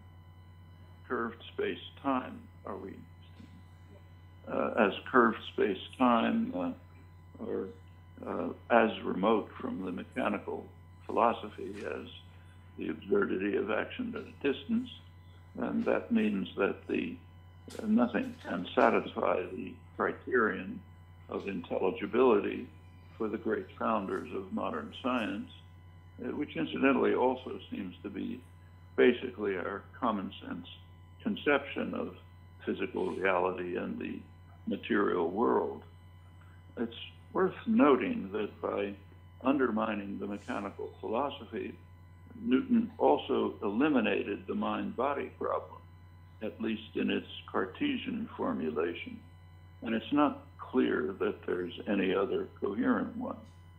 curved space-time, are we, uh, as curved space-time, uh, or uh, as remote from the mechanical philosophy as the absurdity of action at a distance, and that means that the uh, nothing can satisfy the criterion of intelligibility for the great founders of modern science, uh, which incidentally also seems to be basically our common sense conception of physical reality and the material world. It's worth noting that by undermining the mechanical philosophy, Newton also eliminated the mind-body problem, at least in its Cartesian formulation. And it's not clear that there's any other coherent one.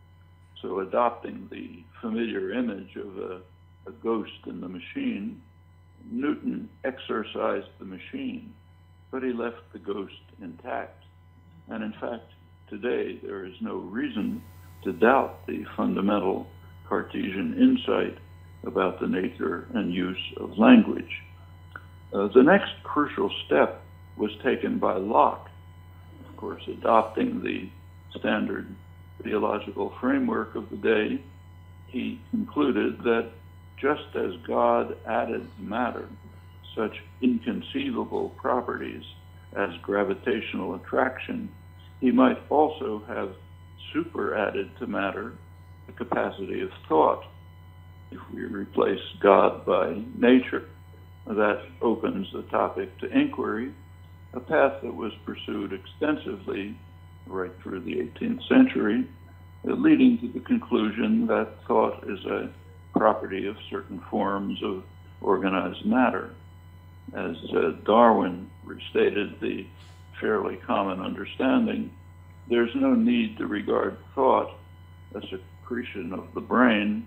So adopting the familiar image of a, a ghost in the machine, Newton exorcised the machine, but he left the ghost intact. And in fact, today there is no reason to doubt the fundamental Cartesian insight about the nature and use of language. Uh, the next crucial step was taken by Locke, of course, adopting the standard theological framework of the day. He concluded that just as God added to matter such inconceivable properties as gravitational attraction, he might also have superadded to matter the capacity of thought. If we replace God by nature, that opens the topic to inquiry, a path that was pursued extensively right through the eighteenth century, leading to the conclusion that thought is a property of certain forms of organized matter. As uh, Darwin restated the fairly common understanding, there's no need to regard thought, a secretion of the brain,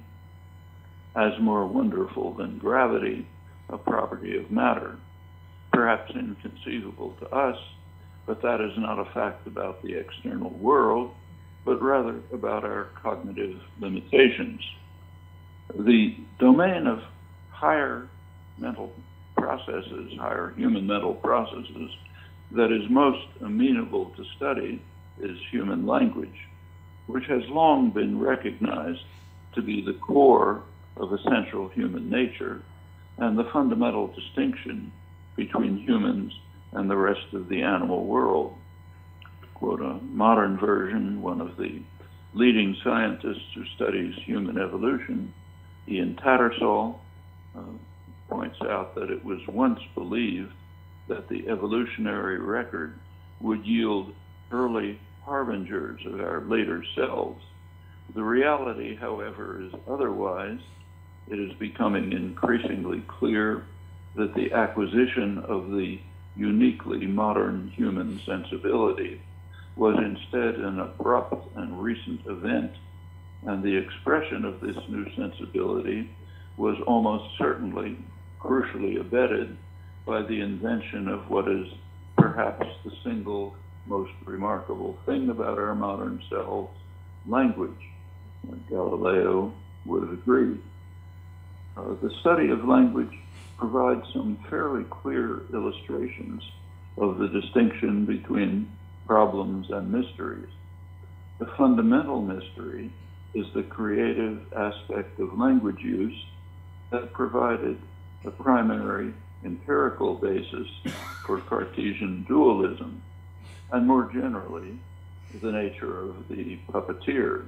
as more wonderful than gravity, a property of matter. Perhaps inconceivable to us, but that is not a fact about the external world, but rather about our cognitive limitations. The domain of higher mental processes, higher human mental processes, that is most amenable to study is human language, which has long been recognized to be the core of essential human nature and the fundamental distinction between humans and the rest of the animal world. To quote a modern version, one of the leading scientists who studies human evolution, Ian Tattersall, uh, points out that it was once believed that the evolutionary record would yield early harbingers of our later selves. The reality, however, is otherwise. It is becoming increasingly clear that the acquisition of the uniquely modern human sensibility was instead an abrupt and recent event, and the expression of this new sensibility was almost certainly crucially abetted by the invention of what is perhaps the single most remarkable thing about our modern selves, language. Galileo would have agreed. Uh, the study of language provides some fairly clear illustrations of the distinction between problems and mysteries. The fundamental mystery is the creative aspect of language use that provided a primary empirical basis for Cartesian dualism, and more generally, the nature of the puppeteer.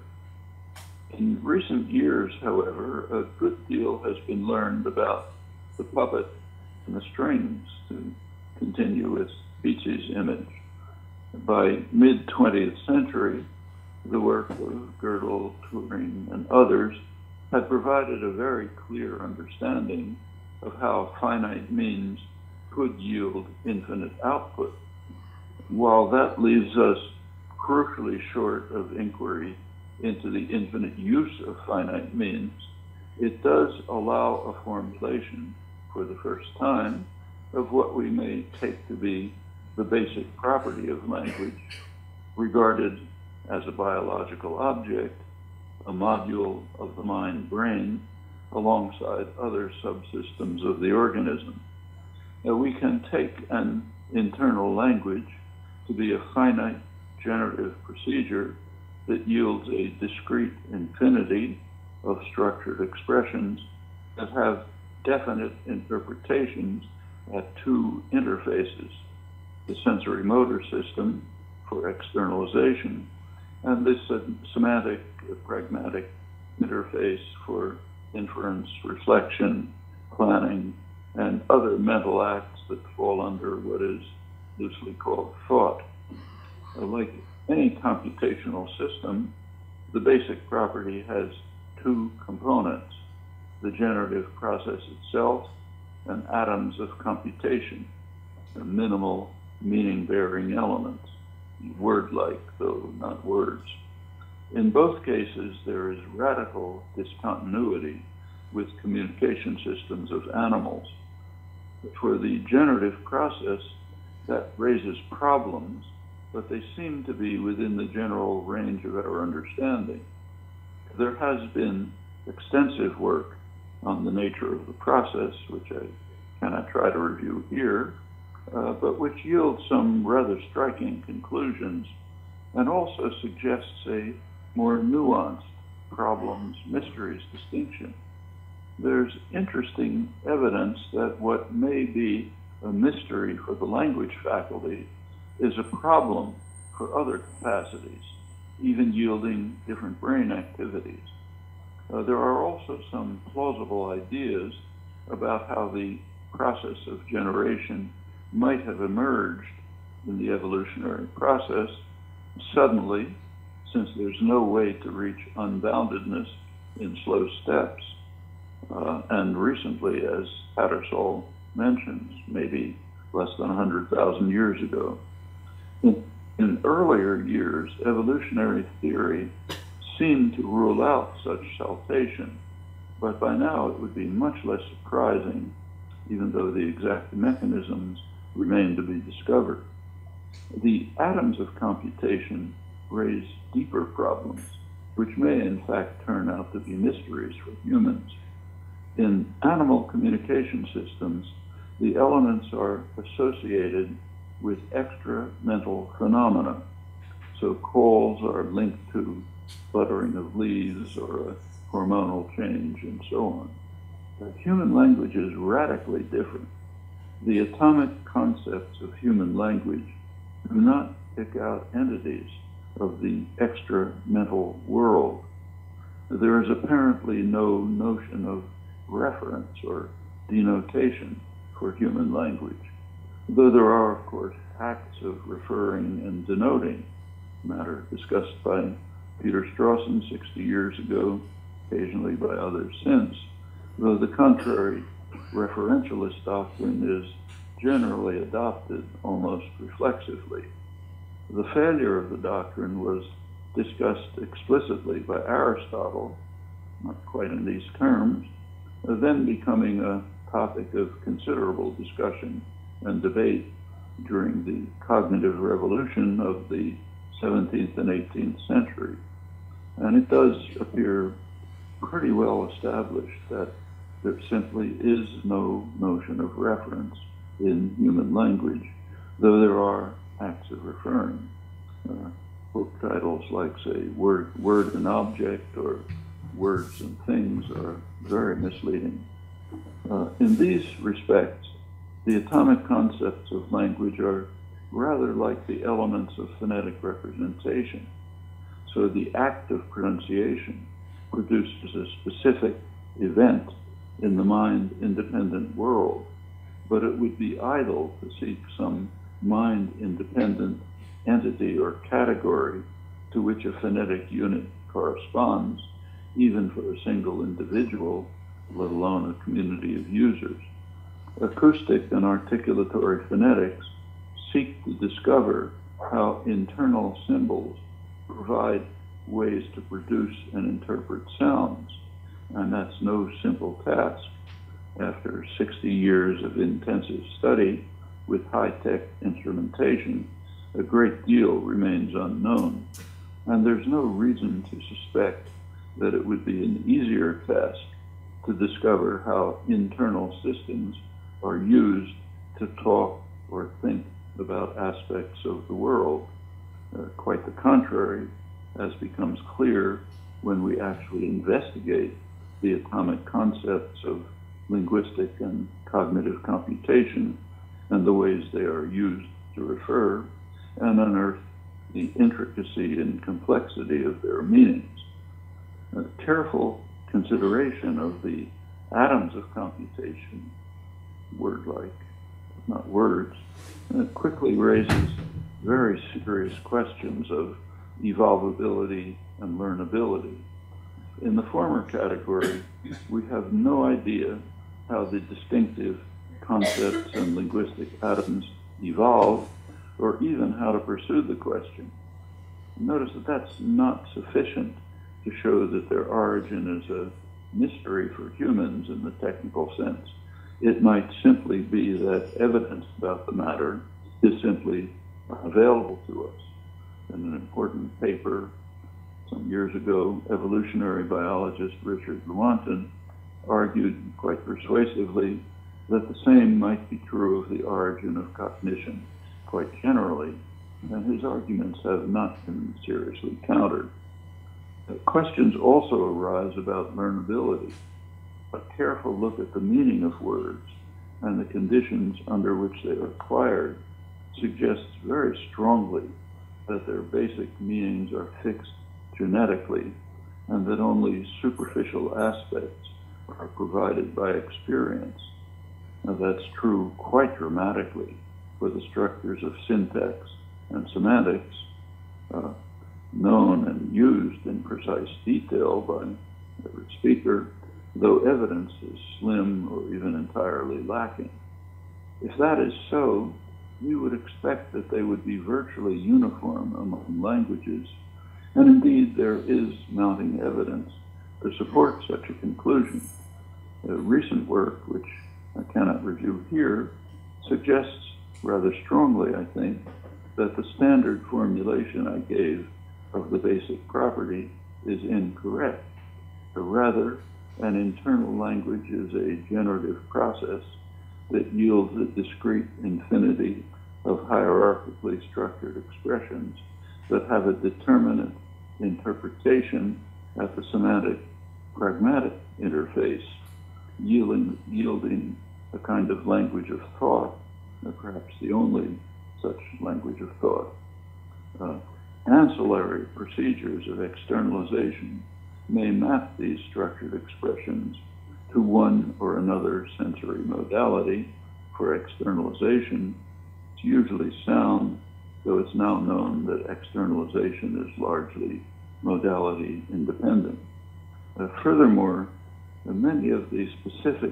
In recent years, however, a good deal has been learned about the puppet and the strings, to continue with Beats's image. By mid-twentieth century, the work of Gödel, Turing, and others had provided a very clear understanding of how finite means could yield infinite output. While that leaves us crucially short of inquiry into the infinite use of finite means, it does allow a formulation for the first time of what we may take to be the basic property of language, regarded as a biological object, a module of the mind-brain, alongside other subsystems of the organism. Now, we can take an internal language to be a finite generative procedure that yields a discrete infinity of structured expressions that have definite interpretations at two interfaces, the sensory motor system for externalization and this semantic pragmatic interface for inference, reflection, planning, and other mental acts that fall under what is loosely called thought. Uh, like any computational system, the basic property has two components: the generative process itself and atoms of computation, the minimal meaning-bearing elements, word-like, though not words. In both cases, there is radical discontinuity with communication systems of animals. For the generative process, that raises problems, but they seem to be within the general range of our understanding. There has been extensive work on the nature of the process, which I cannot try to review here, uh, but which yields some rather striking conclusions and also suggests a more nuanced problems, mysteries distinction. There's interesting evidence that what may be a mystery for the language faculty is a problem for other capacities, even yielding different brain activities. Uh, there are also some plausible ideas about how the process of generation might have emerged in the evolutionary process suddenly, since there's no way to reach unboundedness in slow steps. Uh, and recently, as Tattersall mentions, maybe less than one hundred thousand years ago. In, in earlier years, evolutionary theory seemed to rule out such saltation, but by now it would be much less surprising, even though the exact mechanisms remain to be discovered. The atoms of computation raise deeper problems, which may in fact turn out to be mysteries for humans. In animal communication systems, the elements are associated with extra mental phenomena. So calls are linked to fluttering of leaves or a hormonal change and so on. But human language is radically different. The atomic concepts of human language do not pick out entities of the extra mental world. There is apparently no notion of reference or denotation for human language, though there are, of course, acts of referring and denoting, matter discussed by Peter Strawson sixty years ago, occasionally by others since, though the contrary referentialist doctrine is generally adopted almost reflexively. The failure of the doctrine was discussed explicitly by Aristotle, not quite in these terms, then becoming a topic of considerable discussion and debate during the cognitive revolution of the seventeenth and eighteenth century. And it does appear pretty well established that there simply is no notion of reference in human language, though there are acts of referring. Uh, book titles like, say, word, word and object or words and things are very misleading. Uh, in these respects, the atomic concepts of language are rather like the elements of phonetic representation. So the act of pronunciation produces a specific event in the mind-independent world, but it would be idle to seek some mind-independent entity or category to which a phonetic unit corresponds, even for a single individual, let alone a community of users. Acoustic and articulatory phonetics seek to discover how internal symbols provide ways to produce and interpret sounds, and that's no simple task. After sixty years of intensive study with high-tech instrumentation, a great deal remains unknown, and there's no reason to suspect that it would be an easier task to discover how internal systems are used to talk or think about aspects of the world. Uh, quite the contrary, as becomes clear when we actually investigate the atomic concepts of linguistic and cognitive computation and the ways they are used to refer, and unearth the intricacy and complexity of their meanings. A careful consideration of the atoms of computation, word-like, not words, and it quickly raises very serious questions of evolvability and learnability. In the former category, we have no idea how the distinctive concepts and linguistic atoms evolve, or even how to pursue the question. Notice that that's not sufficient to show that their origin is a mystery for humans in the technical sense. It might simply be that evidence about the matter is simply available to us. In an important paper some years ago, evolutionary biologist Richard Lewontin argued quite persuasively that the same might be true of the origin of cognition quite generally, and his arguments have not been seriously countered. Uh, questions also arise about learnability. A careful look at the meaning of words and the conditions under which they are acquired suggests very strongly that their basic meanings are fixed genetically and that only superficial aspects are provided by experience. Now, that's true quite dramatically for the structures of syntax and semantics, uh, known and used in precise detail by every speaker, though evidence is slim or even entirely lacking. If that is so, we would expect that they would be virtually uniform among languages, and indeed there is mounting evidence to support such a conclusion. A recent work, which I cannot review here, suggests rather strongly, I think, that the standard formulation I gave of the basic property is incorrect. Or rather, an internal language is a generative process that yields a discrete infinity of hierarchically structured expressions that have a determinate interpretation at the semantic pragmatic interface, yielding, yielding a kind of language of thought, or perhaps the only such language of thought. Uh, ancillary procedures of externalization may map these structured expressions to one or another sensory modality. For externalization, it's usually sound, though it's now known that externalization is largely modality independent. Uh, furthermore, uh, many of the specific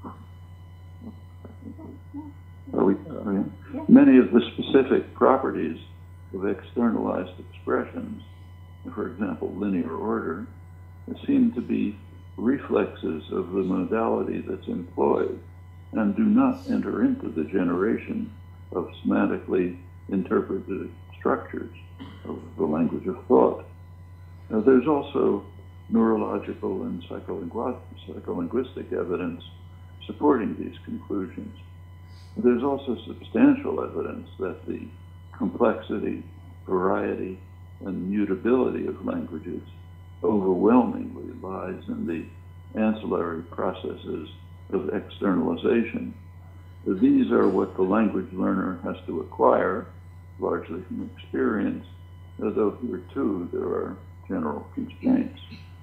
are we, are we, many of the specific properties of externalized expressions, for example, linear order, seem to be reflexes of the modality that's employed and do not enter into the generation of semantically interpreted structures of the language of thought. Now, there's also neurological and psycholingu- psycholinguistic evidence supporting these conclusions. There's also substantial evidence that the complexity, variety, and mutability of languages overwhelmingly lies in the ancillary processes of externalization. These are what the language learner has to acquire, largely from experience, although here too there are general constraints.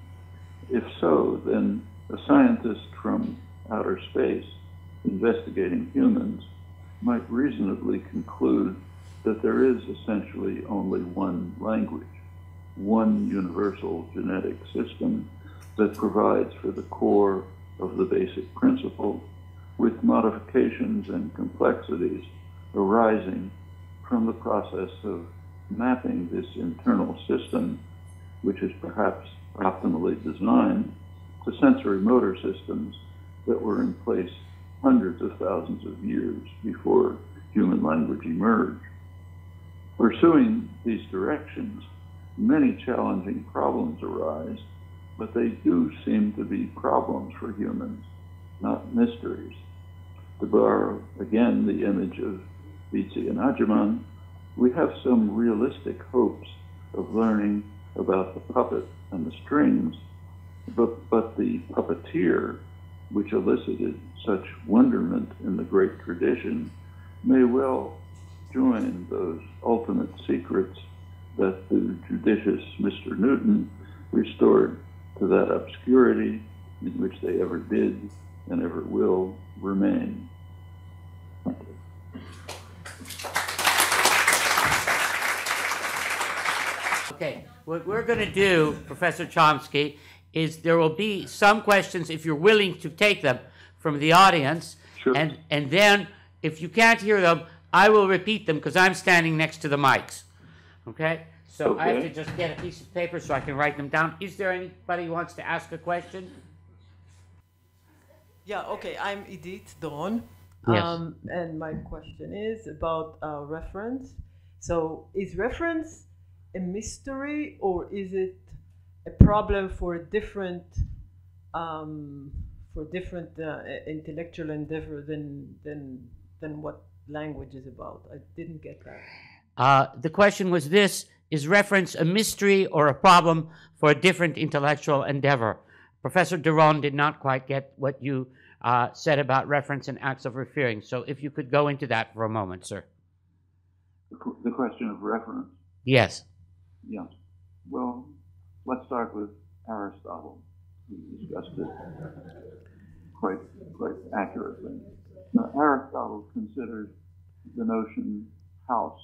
If so, then a scientist from outer space investigating humans might reasonably conclude that there is essentially only one language, one universal genetic system that provides for the core of the basic principle, with modifications and complexities arising from the process of mapping this internal system, which is perhaps optimally designed, to sensory motor systems that were in place hundreds of thousands of years before human language emerged. Pursuing these directions, many challenging problems arise, but they do seem to be problems for humans, not mysteries. To borrow again the image of Vitzi and Ajaman, we have some realistic hopes of learning about the puppet and the strings, but, but the puppeteer, which elicited such wonderment in the great tradition, may well join those ultimate secrets that the judicious Mister Newton restored to that obscurity in which they ever did and ever will remain. Thank you. Okay, what we're going to do, Professor Chomsky, is there will be some questions, if you're willing to take them, from the audience. Sure. And, and then, if you can't hear them, I will repeat them because I'm standing next to the mics. Okay? So I have Okay. to just get a piece of paper so I can write them down. Is there anybody who wants to ask a question? Yeah, okay, I'm Edith Doron. Yes. Um, and my question is about uh, reference. So is reference a mystery, or is it a problem for different um, for different uh, intellectual endeavor than than than what language is about? I didn't get that. Uh, the question was this: is reference a mystery or a problem for a different intellectual endeavor? Professor Doron did not quite get what you uh, said about reference and acts of referring. So if you could go into that for a moment, sir. The qu- The question of reference. Yes. Yeah. Well, let's start with Aristotle. We discussed it quite quite accurately. Now, Aristotle considered the notion house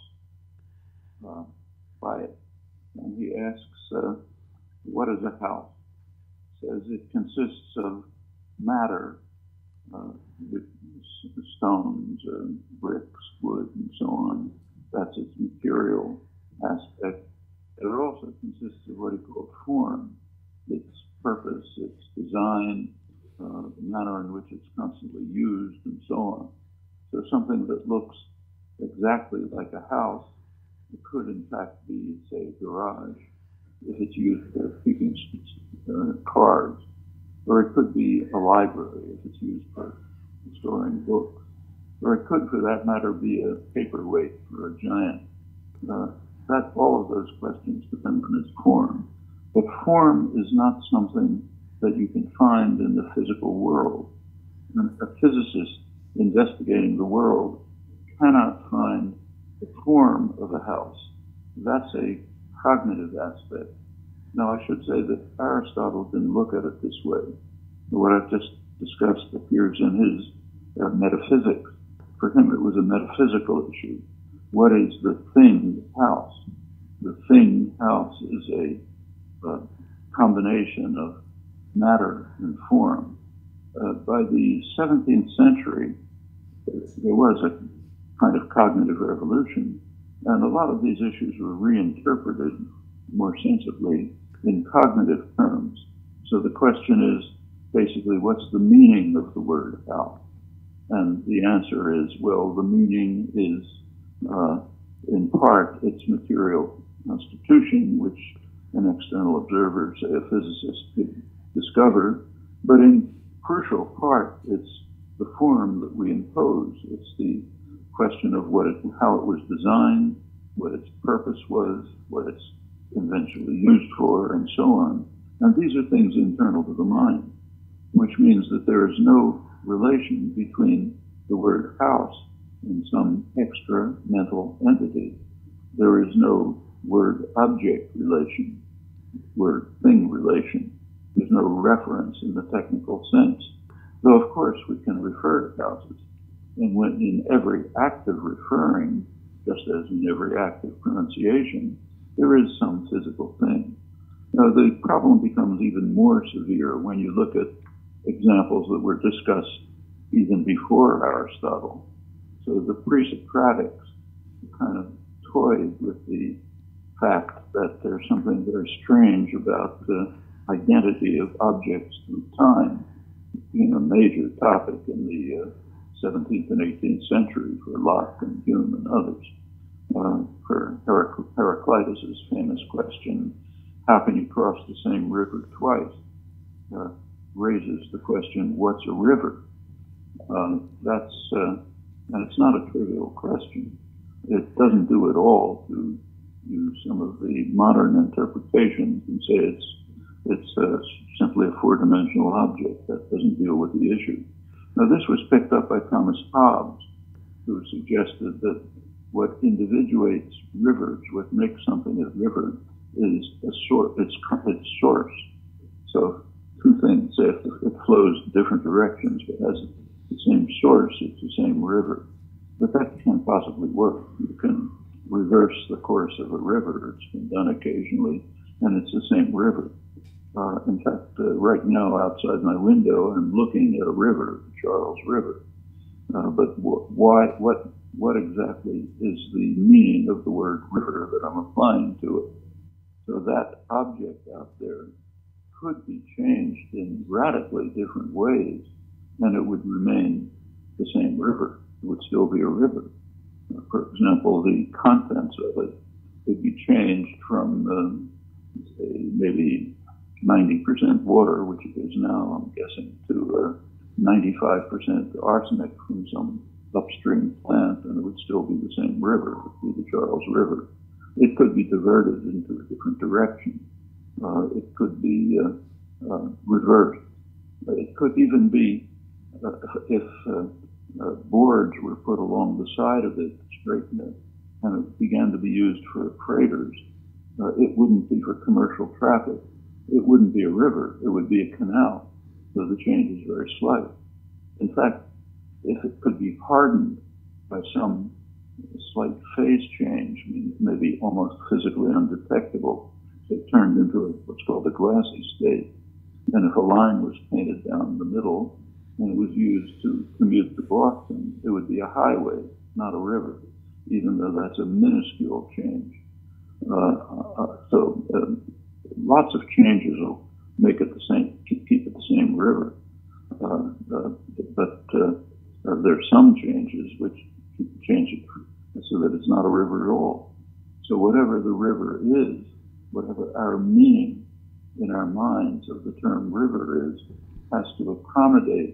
uh, by it, and he asks, uh, "What is a house?" Says it consists of matter, uh, with s- stones, uh, bricks, wood, and so on. That's its material aspect. It also consists of what he called form, its purpose, its design, uh, the manner in which it's constantly used, and so on. So something that looks exactly like a house, it could in fact be, say, a garage, if it's used for keeping uh, cars, or it could be a library if it's used for storing books, or it could, for that matter, be a paperweight for a giant. Uh, that all of those questions depend on its form. But form is not something that you can find in the physical world. And a physicist investigating the world cannot find the form of a house. That's a cognitive aspect. Now, I should say that Aristotle didn't look at it this way. What I've just discussed appears in his uh, metaphysics. For him, it was a metaphysical issue. What is the thing house? The thing house is a, a combination of matter and form. Uh, by the seventeenth century, there was a kind of cognitive revolution, and a lot of these issues were reinterpreted more sensibly in cognitive terms. So the question is basically, what's the meaning of the word house? And the answer is, well, the meaning is, uh, in part, its material constitution, which an external observer, say a physicist, could discover, but in crucial part, it's the form that we impose. It's the question of what it, how it was designed, what its purpose was, what it's eventually used for, and so on. And these are things internal to the mind, which means that there is no relation between the word house and some extra mental entity. There is no word object relation, word thing relation. There's no reference in the technical sense. Though, of course, we can refer to houses. And when in every act of referring, just as in every act of pronunciation, there is some physical thing. Now, the problem becomes even more severe when you look at examples that were discussed even before Aristotle. So the pre-Socratics kind of toyed with the fact that there's something very strange about the identity of objects through time, being a major topic in the uh, seventeenth and eighteenth century for Locke and Hume and others. Uh, for Herac- Heraclitus' famous question, how can you cross the same river twice? Uh, raises the question, what's a river? Uh, that's, uh, and it's not a trivial question. It doesn't do at all to use some of the modern interpretations and say it's, it's uh, simply a four-dimensional object. That doesn't deal with the issue. Now, this was picked up by Thomas Hobbes, who suggested that what individuates rivers, what makes something a river, is a sort, its, its source. So two things. If it flows different directions, but has the same source, it's the same river. But that can't possibly work. You can reverse the course of a river. It's been done occasionally, and it's the same river. Uh, in fact, uh, right now outside my window, I'm looking at a river, the Charles River. Uh, but wh why, what, what exactly is the meaning of the word river that I'm applying to it? So that object out there could be changed in radically different ways, and it would remain the same river. It would still be a river. Uh, for example, the contents of it could be changed from um, say maybe ninety percent water, which it is now, I'm guessing, to uh, ninety-five percent arsenic from some upstream plant, and it would still be the same river. It would be the Charles River. It could be diverted into a different direction. Uh, it could be uh, uh, reversed. It could even be, uh, if uh, uh, boards were put along the side of it, straighten it, and it began to be used for freighters, uh, it wouldn't be for commercial traffic. It wouldn't be a river. It would be a canal. So the change is very slight. In fact, if it could be hardened by some slight phase change, I mean, maybe almost physically undetectable, it turned into a, what's called a glassy state. And if a line was painted down the middle and it was used to commute to Boston, it would be a highway, not a river, even though that's a minuscule change. Uh, uh, so uh, lots of changes will make it the same, keep, keep it the same river. Uh, uh, but uh, uh, there are some changes which change it so that it's not a river at all. So whatever the river is, whatever our meaning in our minds of the term river is, has to accommodate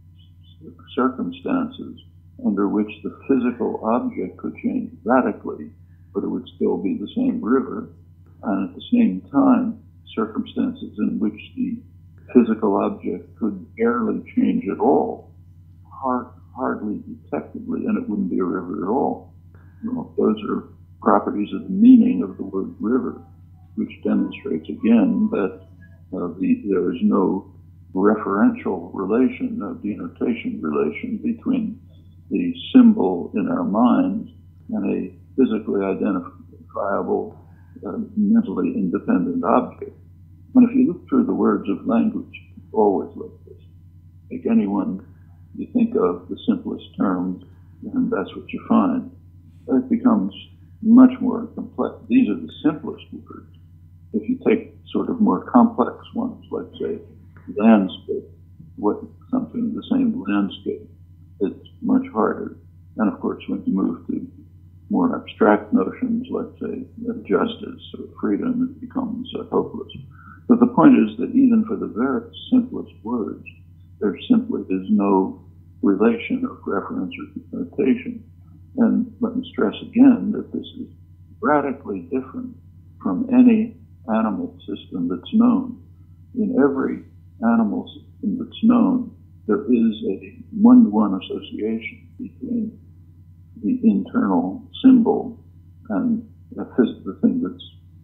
circumstances under which the physical object could change radically, but it would still be the same river, and at the same time, circumstances in which the physical object could barely change at all, hard, hardly detectably, and it wouldn't be a river at all. You know, those are properties of the meaning of the word river, which demonstrates again that uh, the, there is no referential relation, no denotation relation between the symbol in our minds and a physically identifiable, uh, mentally independent object. And if you look through the words of language, always like this. Take anyone you think of, the simplest terms, and that's what you find. It becomes much more complex. These are the simplest words. If you take sort of more complex ones, like say landscape, what something the same landscape, it's much harder. And of course, when you move to more abstract notions, like say justice or freedom, it becomes uh, hopeless. But the point is that even for the very simplest words, there simply is no relation of reference or notation. And let me stress again that this is radically different from any animal system that's known. In every animal system that's known, there is a one-to-one association between the internal symbol and the, the thing that's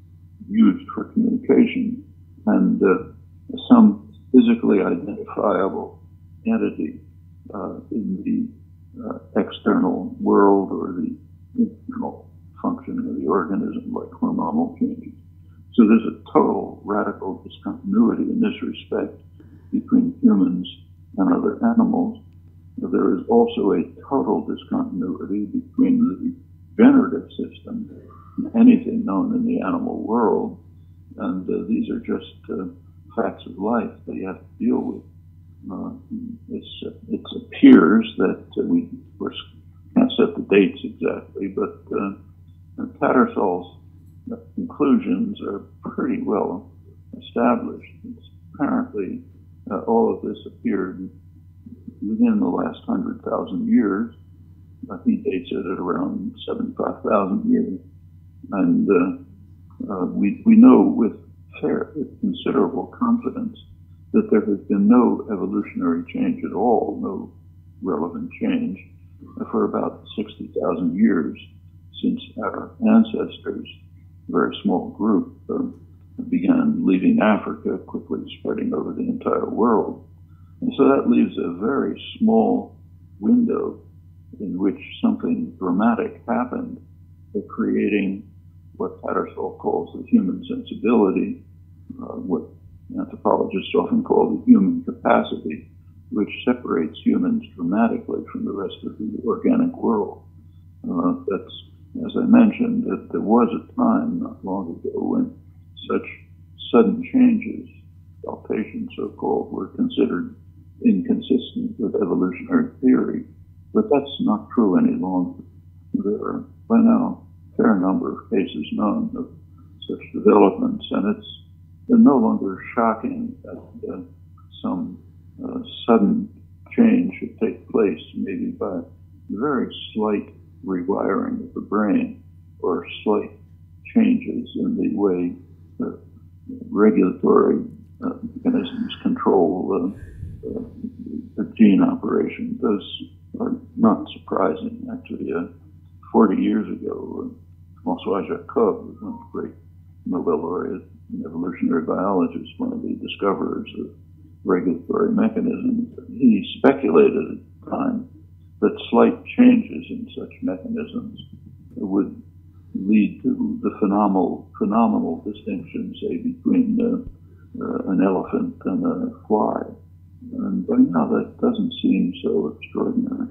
used for communication and uh, some physically identifiable entity uh, in the uh, external world or the internal functioning of the organism, like hormonal changes. So there's a total radical discontinuity in this respect between humans and other animals. There is also a total discontinuity between the generative system and anything known in the animal world. And uh, these are just uh, facts of life that you have to deal with. Uh, it's, uh, it appears that uh, we, of course, can't set the dates exactly, but uh, Tattersall's conclusions are pretty well established. It's apparently, uh, all of this appeared within the last hundred thousand years. Uh, he dates it at around seventy-five thousand years. And uh, uh, we, we know with fair, with considerable confidence that there has been no evolutionary change at all, no relevant change, uh, for about sixty thousand years since our ancestors, a very small group, uh, began leaving Africa, quickly spreading over the entire world. And so that leaves a very small window in which something dramatic happened, creating what Tattersall calls the human sensibility, uh, what anthropologists often call the human capacity, which separates humans dramatically from the rest of the organic world. Uh, that's, as I mentioned, that there was a time not long ago when such sudden changes, palpations so-called, were considered inconsistent with evolutionary theory. But that's not true any longer. There are, by now, a fair number of cases known of such developments, and it's no longer shocking that uh, some uh, sudden change should take place, maybe by very slight rewiring of the brain or slight changes in the way the regulatory uh, mechanisms control uh, uh, the gene operation. Those are not surprising. Actually, uh, forty years ago, uh, François Jacob, one of the great Nobel laureate and evolutionary biologist, one of the discoverers of regulatory mechanisms, he speculated at the time that slight changes in such mechanisms would lead to the phenomenal, phenomenal distinction, say, between uh, uh, an elephant and a fly. And by now that doesn't seem so extraordinary.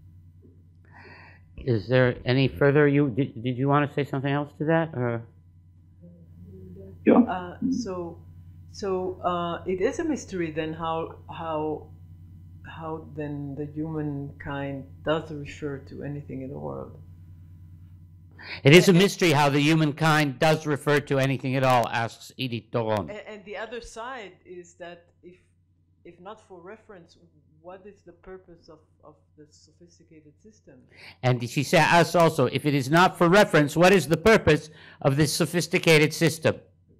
Is there any further, you, did, did you want to say something else to that, or? Yeah. Uh, so, so uh, it is a mystery then how how how then the humankind does refer to anything in the world. It is a mystery how the humankind does refer to anything at all, asks Edith Doron. And, and the other side is that if if not for reference, what is the purpose of, of the sophisticated system? And she said us also, if it is not for reference, what is the purpose of this sophisticated system?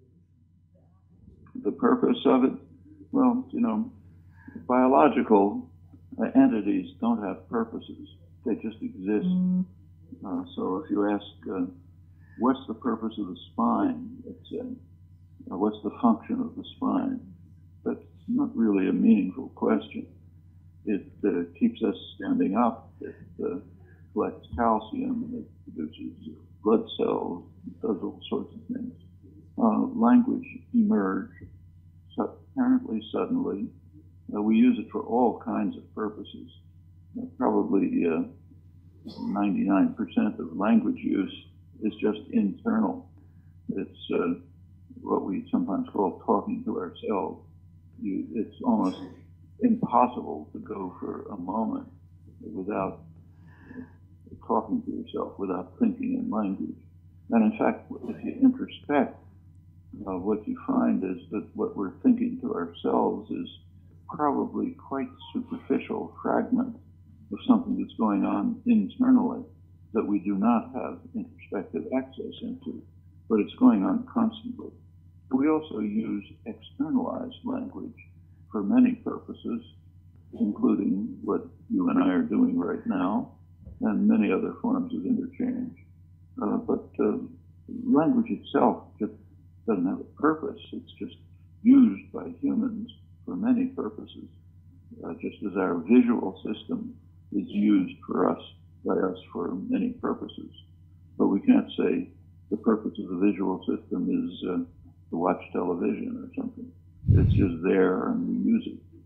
The purpose of it, well, you know, biological uh, entities don't have purposes. They just exist. Mm. Uh, so if you ask, uh, what's the purpose of the spine, let's say, uh, what's the function of the spine? That's not really a meaningful question. It uh, keeps us standing up. It uh, collects calcium. It produces blood cells. It does all sorts of things. Uh, language emerged so apparently suddenly. Uh, we use it for all kinds of purposes. Uh, probably uh, ninety-nine percent of language use is just internal. It's uh, what we sometimes call talking to ourselves. You, it's almost impossible to go for a moment without talking to yourself, without thinking in language. And in fact, if you introspect, uh, what you find is that what we're thinking to ourselves is probably quite superficial fragment of something that's going on internally that we do not have introspective access into, but it's going on constantly. We also use externalized language for many purposes, including what you and I are doing right now, and many other forms of interchange. Uh, but uh, language itself just doesn't have a purpose. It's just used by humans for many purposes, uh, just as our visual system is used for us, by us for many purposes. But we can't say the purpose of the visual system is uh, to watch television or something. It's just there and we use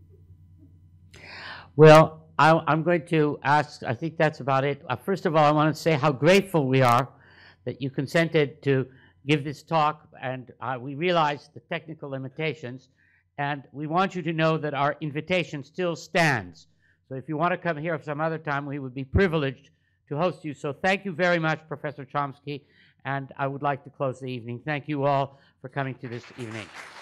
it. Well, I, I'm going to ask, I think that's about it. Uh, first of all, I want to say how grateful we are that you consented to give this talk, and uh, we realize the technical limitations, and we want you to know that our invitation still stands. So if you want to come here some other time, we would be privileged to host you. So thank you very much, Professor Chomsky, and I would like to close the evening. Thank you all for coming to this evening.